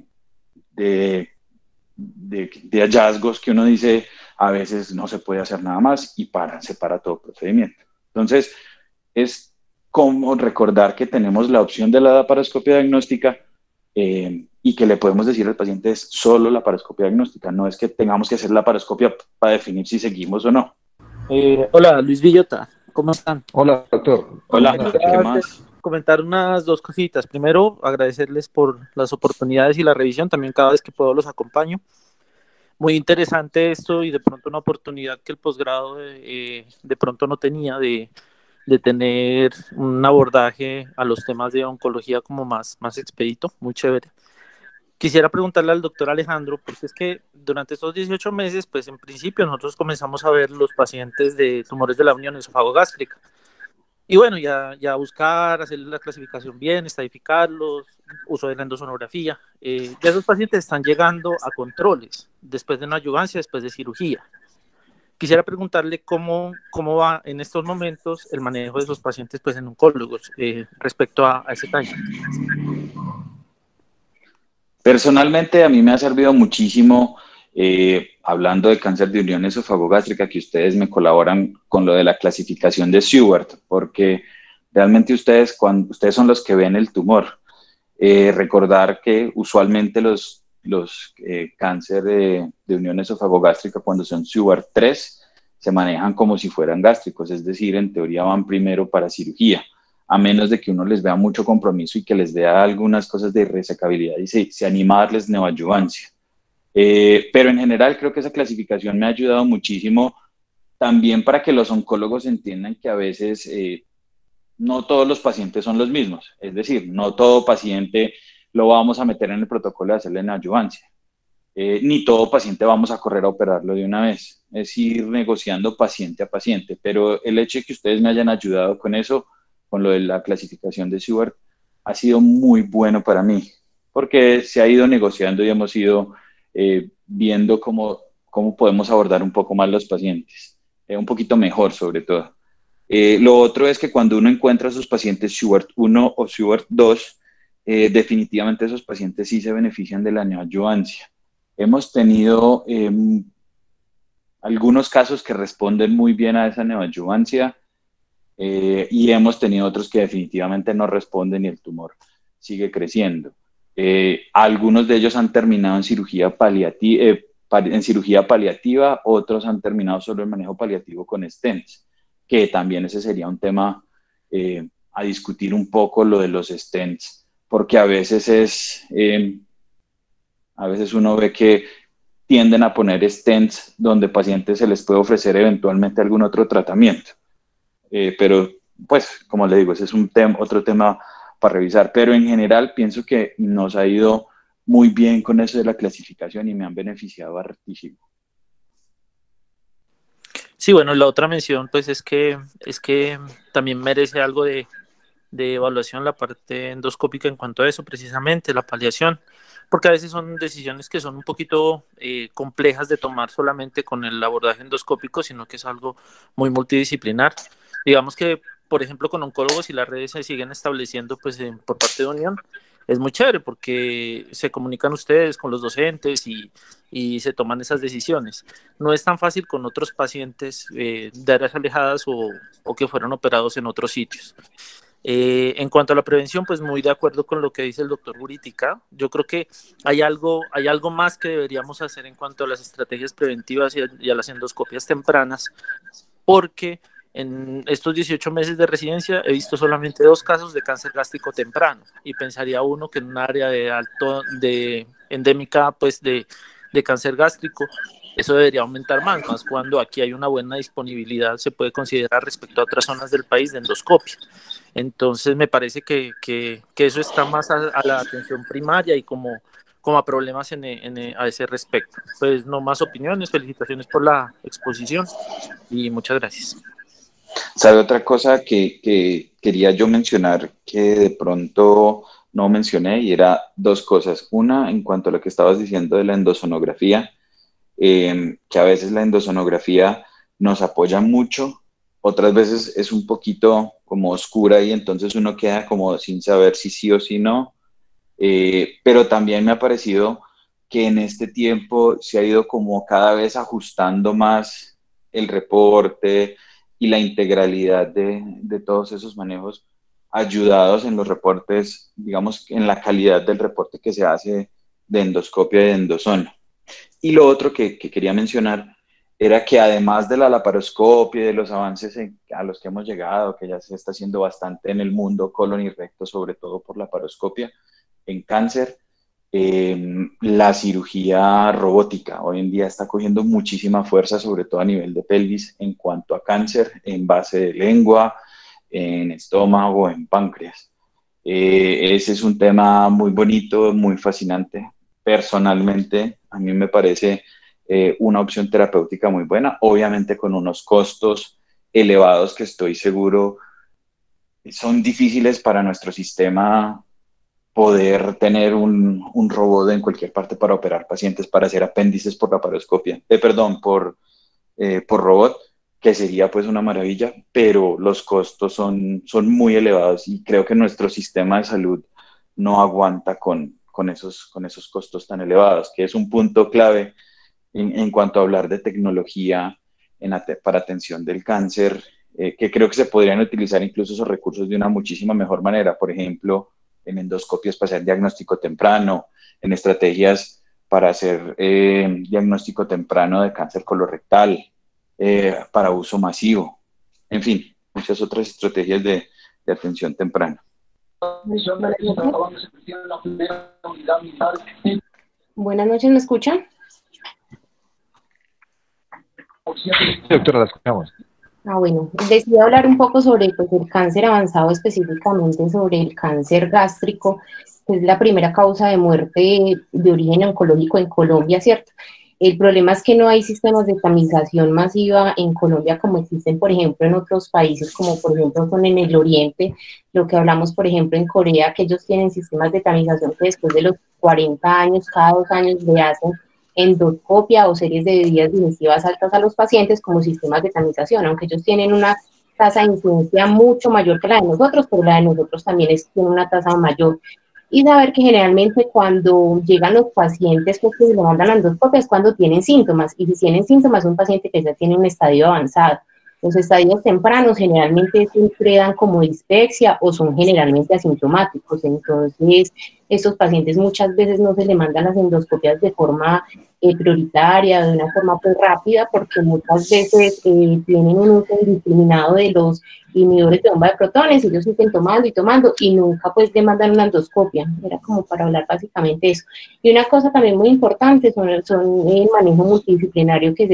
S1: de, de, de hallazgos que uno dice a veces no se puede hacer nada más y para, se para todo procedimiento. Entonces, es como recordar que tenemos la opción de la laparoscopia diagnóstica eh, y que le podemos decir al paciente es solo laparoscopia diagnóstica, no es que tengamos que hacer laparoscopia para definir si seguimos o no.
S6: Eh, hola, Luis Villota, ¿cómo están?
S5: Hola, doctor.
S1: Hola, ¿qué más?
S6: Comentar unas dos cositas. Primero, agradecerles por las oportunidades y la revisión, también cada vez que puedo los acompaño. Muy interesante esto y de pronto una oportunidad que el posgrado de, eh, de pronto no tenía de, de tener un abordaje a los temas de oncología como más, más expedito, muy chévere. Quisiera preguntarle al doctor Alejandro, porque es que durante estos dieciocho meses, pues en principio nosotros comenzamos a ver los pacientes de tumores de la unión esofagogástrica. Y bueno, ya, ya buscar, hacer la clasificación bien, estadificarlos, uso de la endosonografía. Eh, ya esos pacientes están llegando a controles después de una adyuvancia, después de cirugía. Quisiera preguntarle cómo, cómo va en estos momentos el manejo de esos pacientes pues, en oncólogos eh, respecto a, a ese daño.
S1: Personalmente a mí me ha servido muchísimo, eh, hablando de cáncer de unión esofagogástrica, que ustedes me colaboran con lo de la clasificación de Schubert, porque realmente ustedes, cuando, ustedes son los que ven el tumor. Eh, recordar que usualmente los, los eh, cáncer de, de unión esofagogástrica cuando son Schubert tres se manejan como si fueran gástricos, es decir, en teoría van primero para cirugía, a menos de que uno les vea mucho compromiso y que les vea algunas cosas de resecabilidad y se, se anima a darles neoadyuvancia. Eh, pero en general creo que esa clasificación me ha ayudado muchísimo también para que los oncólogos entiendan que a veces eh, no todos los pacientes son los mismos, es decir, no todo paciente lo vamos a meter en el protocolo de hacerle neoadyuvancia, eh, ni todo paciente vamos a correr a operarlo de una vez, es ir negociando paciente a paciente, pero el hecho de que ustedes me hayan ayudado con eso, con lo de la clasificación de Schubert, ha sido muy bueno para mí, porque se ha ido negociando y hemos ido eh, viendo cómo, cómo podemos abordar un poco más los pacientes, eh, un poquito mejor sobre todo. Eh, lo otro es que cuando uno encuentra a sus pacientes Schubert uno o Schubert dos, eh, definitivamente esos pacientes sí se benefician de la neoadyuvancia. Hemos tenido eh, algunos casos que responden muy bien a esa neoadyuvancia, Eh, y hemos tenido otros que definitivamente no responden y el tumor sigue creciendo. Eh, algunos de ellos han terminado en cirugía, paliativa, eh, en cirugía paliativa, otros han terminado solo en manejo paliativo con stents, que también ese sería un tema eh, a discutir un poco, lo de los stents, porque a veces es, eh, a veces uno ve que tienden a poner stents donde pacientes se les puede ofrecer eventualmente algún otro tratamiento. Eh, pero, pues, como le digo, ese es un tema, otro tema para revisar, pero en general pienso que nos ha ido muy bien con eso de la clasificación y me han beneficiado hartísimo.
S6: Sí, bueno, la otra mención pues es que, es que también merece algo de, de evaluación la parte endoscópica en cuanto a eso, precisamente la paliación, porque a veces son decisiones que son un poquito eh, complejas de tomar solamente con el abordaje endoscópico, sino que es algo muy multidisciplinar. Digamos que, por ejemplo, con oncólogos y las redes se siguen estableciendo pues eh, por parte de Unión, es muy chévere porque se comunican ustedes con los docentes y, y se toman esas decisiones. No es tan fácil con otros pacientes eh, de áreas alejadas o, o que fueron operados en otros sitios. Eh, en cuanto a la prevención, pues muy de acuerdo con lo que dice el doctor Buritica. Yo creo que hay algo, hay algo más que deberíamos hacer en cuanto a las estrategias preventivas y a, y a las endoscopias tempranas, porque en estos dieciocho meses de residencia he visto solamente dos casos de cáncer gástrico temprano y pensaría uno que en un área de alto, de endémica pues de, de cáncer gástrico, eso debería aumentar más, más cuando aquí hay una buena disponibilidad, se puede considerar respecto a otras zonas del país de endoscopia. Entonces me parece que, que, que eso está más a, a la atención primaria y como, como a problemas en, en, a ese respecto. Pues no más opiniones, felicitaciones por la exposición y muchas gracias.
S1: ¿Sabe otra cosa que, que quería yo mencionar que de pronto no mencioné? Y era dos cosas. Una, en cuanto a lo que estabas diciendo de la endosonografía, eh, que a veces la endosonografía nos apoya mucho, otras veces es un poquito como oscura y entonces uno queda como sin saber si sí o si no. Eh, pero también me ha parecido que en este tiempo se ha ido como cada vez ajustando más el reporte y la integralidad de, de todos esos manejos ayudados en los reportes, digamos, en la calidad del reporte que se hace de endoscopia y de endosona. Y lo otro que, que quería mencionar era que además de la laparoscopia y de los avances en, a los que hemos llegado, que ya se está haciendo bastante en el mundo colon y recto, sobre todo por laparoscopia, en cáncer, eh, la cirugía robótica hoy en día está cogiendo muchísima fuerza, sobre todo a nivel de pelvis, en cuanto a cáncer en base de lengua, en estómago, en páncreas. Eh, ese es un tema muy bonito, muy fascinante. Personalmente, a mí me parece eh, una opción terapéutica muy buena, obviamente con unos costos elevados que estoy seguro son difíciles para nuestro sistema poder tener un, un robot en cualquier parte para operar pacientes, para hacer apéndices por laparoscopia, eh, perdón, por, eh, por robot, que sería pues una maravilla, pero los costos son, son muy elevados y creo que nuestro sistema de salud no aguanta con, con, esos, con esos costos tan elevados, que es un punto clave en, en cuanto a hablar de tecnología en, para atención del cáncer, eh, que creo que se podrían utilizar incluso esos recursos de una muchísima mejor manera, por ejemplo, en endoscopias para hacer diagnóstico temprano, en estrategias para hacer eh, diagnóstico temprano de cáncer colorectal, eh, para uso masivo, en fin, muchas otras estrategias de, de atención temprana.
S2: Buenas noches, ¿me escuchan?
S5: Sí, doctora, la escuchamos.
S2: Ah, bueno, decidí hablar un poco sobre pues, el cáncer avanzado, específicamente sobre el cáncer gástrico, que es la primera causa de muerte de origen oncológico en Colombia, ¿cierto? El problema es que no hay sistemas de tamización masiva en Colombia como existen, por ejemplo, en otros países, como por ejemplo son en el Oriente, lo que hablamos, por ejemplo, en Corea, que ellos tienen sistemas de tamización que después de los cuarenta años, cada dos años le hacen endoscopia o series de bebidas digestivas altas a los pacientes como sistemas de tamización, aunque ellos tienen una tasa de incidencia mucho mayor que la de nosotros, pero la de nosotros también es, tiene una tasa mayor. Y saber que generalmente cuando llegan los pacientes pues, que se le mandan la endoscopia es cuando tienen síntomas, y si tienen síntomas es un paciente que ya tiene un estadio avanzado. Los estadios tempranos generalmente siempre dan como dispepsia o son generalmente asintomáticos, entonces estos pacientes muchas veces no se le mandan las endoscopias de forma eh, prioritaria, de una forma pues rápida, porque muchas veces eh, tienen un uso indiscriminado de los inhibidores de bomba de protones, ellos siguen tomando y tomando y nunca pues le mandan una endoscopia. Era como para hablar básicamente eso. Y una cosa también muy importante son, son el manejo multidisciplinario que se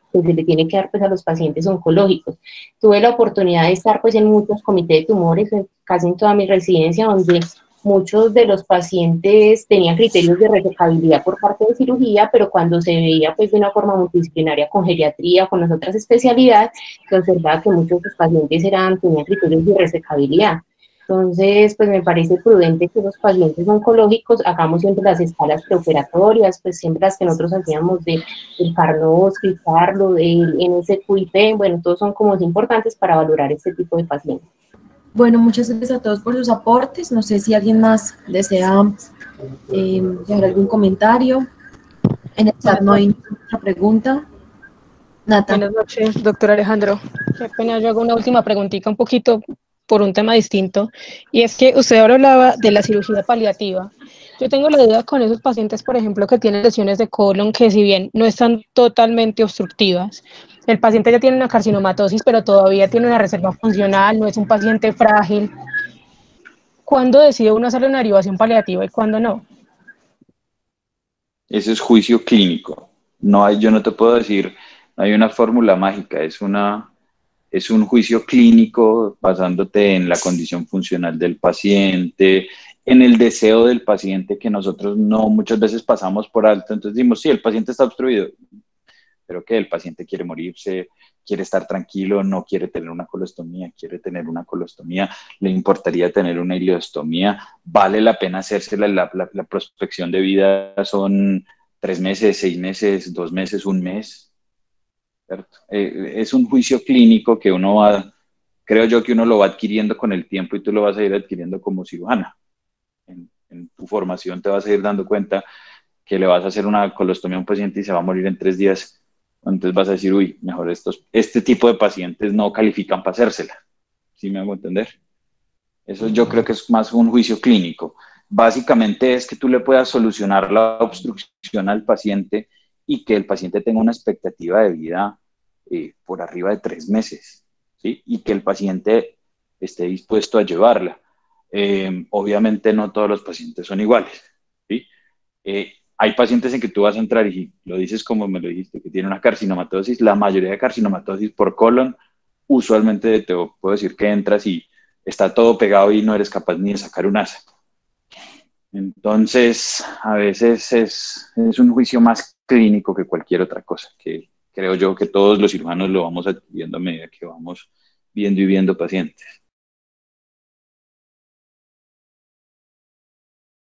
S7: que se le tiene que dar pues, a los pacientes oncológicos. Tuve la oportunidad de estar pues, en muchos comités de tumores, casi en toda mi residencia, donde muchos de los pacientes tenían criterios de resecabilidad por parte de cirugía, pero cuando se veía pues, de una forma multidisciplinaria con geriatría, con las otras especialidades, se observaba que muchos de los pacientes eran, tenían criterios de resecabilidad. Entonces, pues me parece prudente que los pacientes oncológicos hagamos siempre las escalas preoperatorias, pues siempre las que nosotros hacíamos de, del Karnofsky, Carlo, del N S Q I P, bueno, todos son como importantes para valorar este tipo de pacientes.
S2: Bueno, muchas gracias a todos por sus aportes. No sé si alguien más desea eh, dejar algún comentario. En el chat no hay ninguna pregunta. Nata.
S8: Buenas noches, doctor Alejandro. Qué pena, yo hago una última preguntita un poquito por un tema distinto, y es que usted ahora hablaba de la cirugía paliativa. Yo tengo la duda con esos pacientes, por ejemplo, que tienen lesiones de colon que si bien no están totalmente obstructivas, el paciente ya tiene una carcinomatosis, pero todavía tiene una reserva funcional, no es un paciente frágil. ¿Cuándo decide uno hacerle una derivación paliativa y cuándo no?
S1: Ese es juicio clínico. No hay, yo no te puedo decir, no hay una fórmula mágica, es una... Es un juicio clínico basándote en la condición funcional del paciente, en el deseo del paciente que nosotros no muchas veces pasamos por alto. Entonces decimos, sí, el paciente está obstruido, pero que el paciente quiere morirse, quiere estar tranquilo, no quiere tener una colostomía, quiere tener una colostomía, le importaría tener una ileostomía, vale la pena hacerse la, la, la, la prospección de vida, son tres meses, seis meses, dos meses, un mes. Eh, es un juicio clínico que uno va, creo yo que uno lo va adquiriendo con el tiempo y tú lo vas a ir adquiriendo como cirujana. En, en tu formación te vas a ir dando cuenta que le vas a hacer una colostomía a un paciente y se va a morir en tres días. Entonces vas a decir, uy, mejor estos, este tipo de pacientes no califican para hacérsela. ¿Sí me hago entender? Eso yo creo que es más un juicio clínico. Básicamente es que tú le puedas solucionar la obstrucción al paciente y que el paciente tenga una expectativa de vida eh, por arriba de tres meses, ¿sí? Y que el paciente esté dispuesto a llevarla. Eh, obviamente no todos los pacientes son iguales, ¿sí? Eh, hay pacientes en que tú vas a entrar y lo dices como me lo dijiste, que tiene una carcinomatosis. La mayoría de carcinomatosis por colon, usualmente te puedo decir que entras y está todo pegado y no eres capaz ni de sacar un asa. Entonces, a veces es, es un juicio más clínico que cualquier otra cosa, que creo yo que todos los cirujanos lo vamos adquiriendo a medida que vamos viendo y viendo pacientes.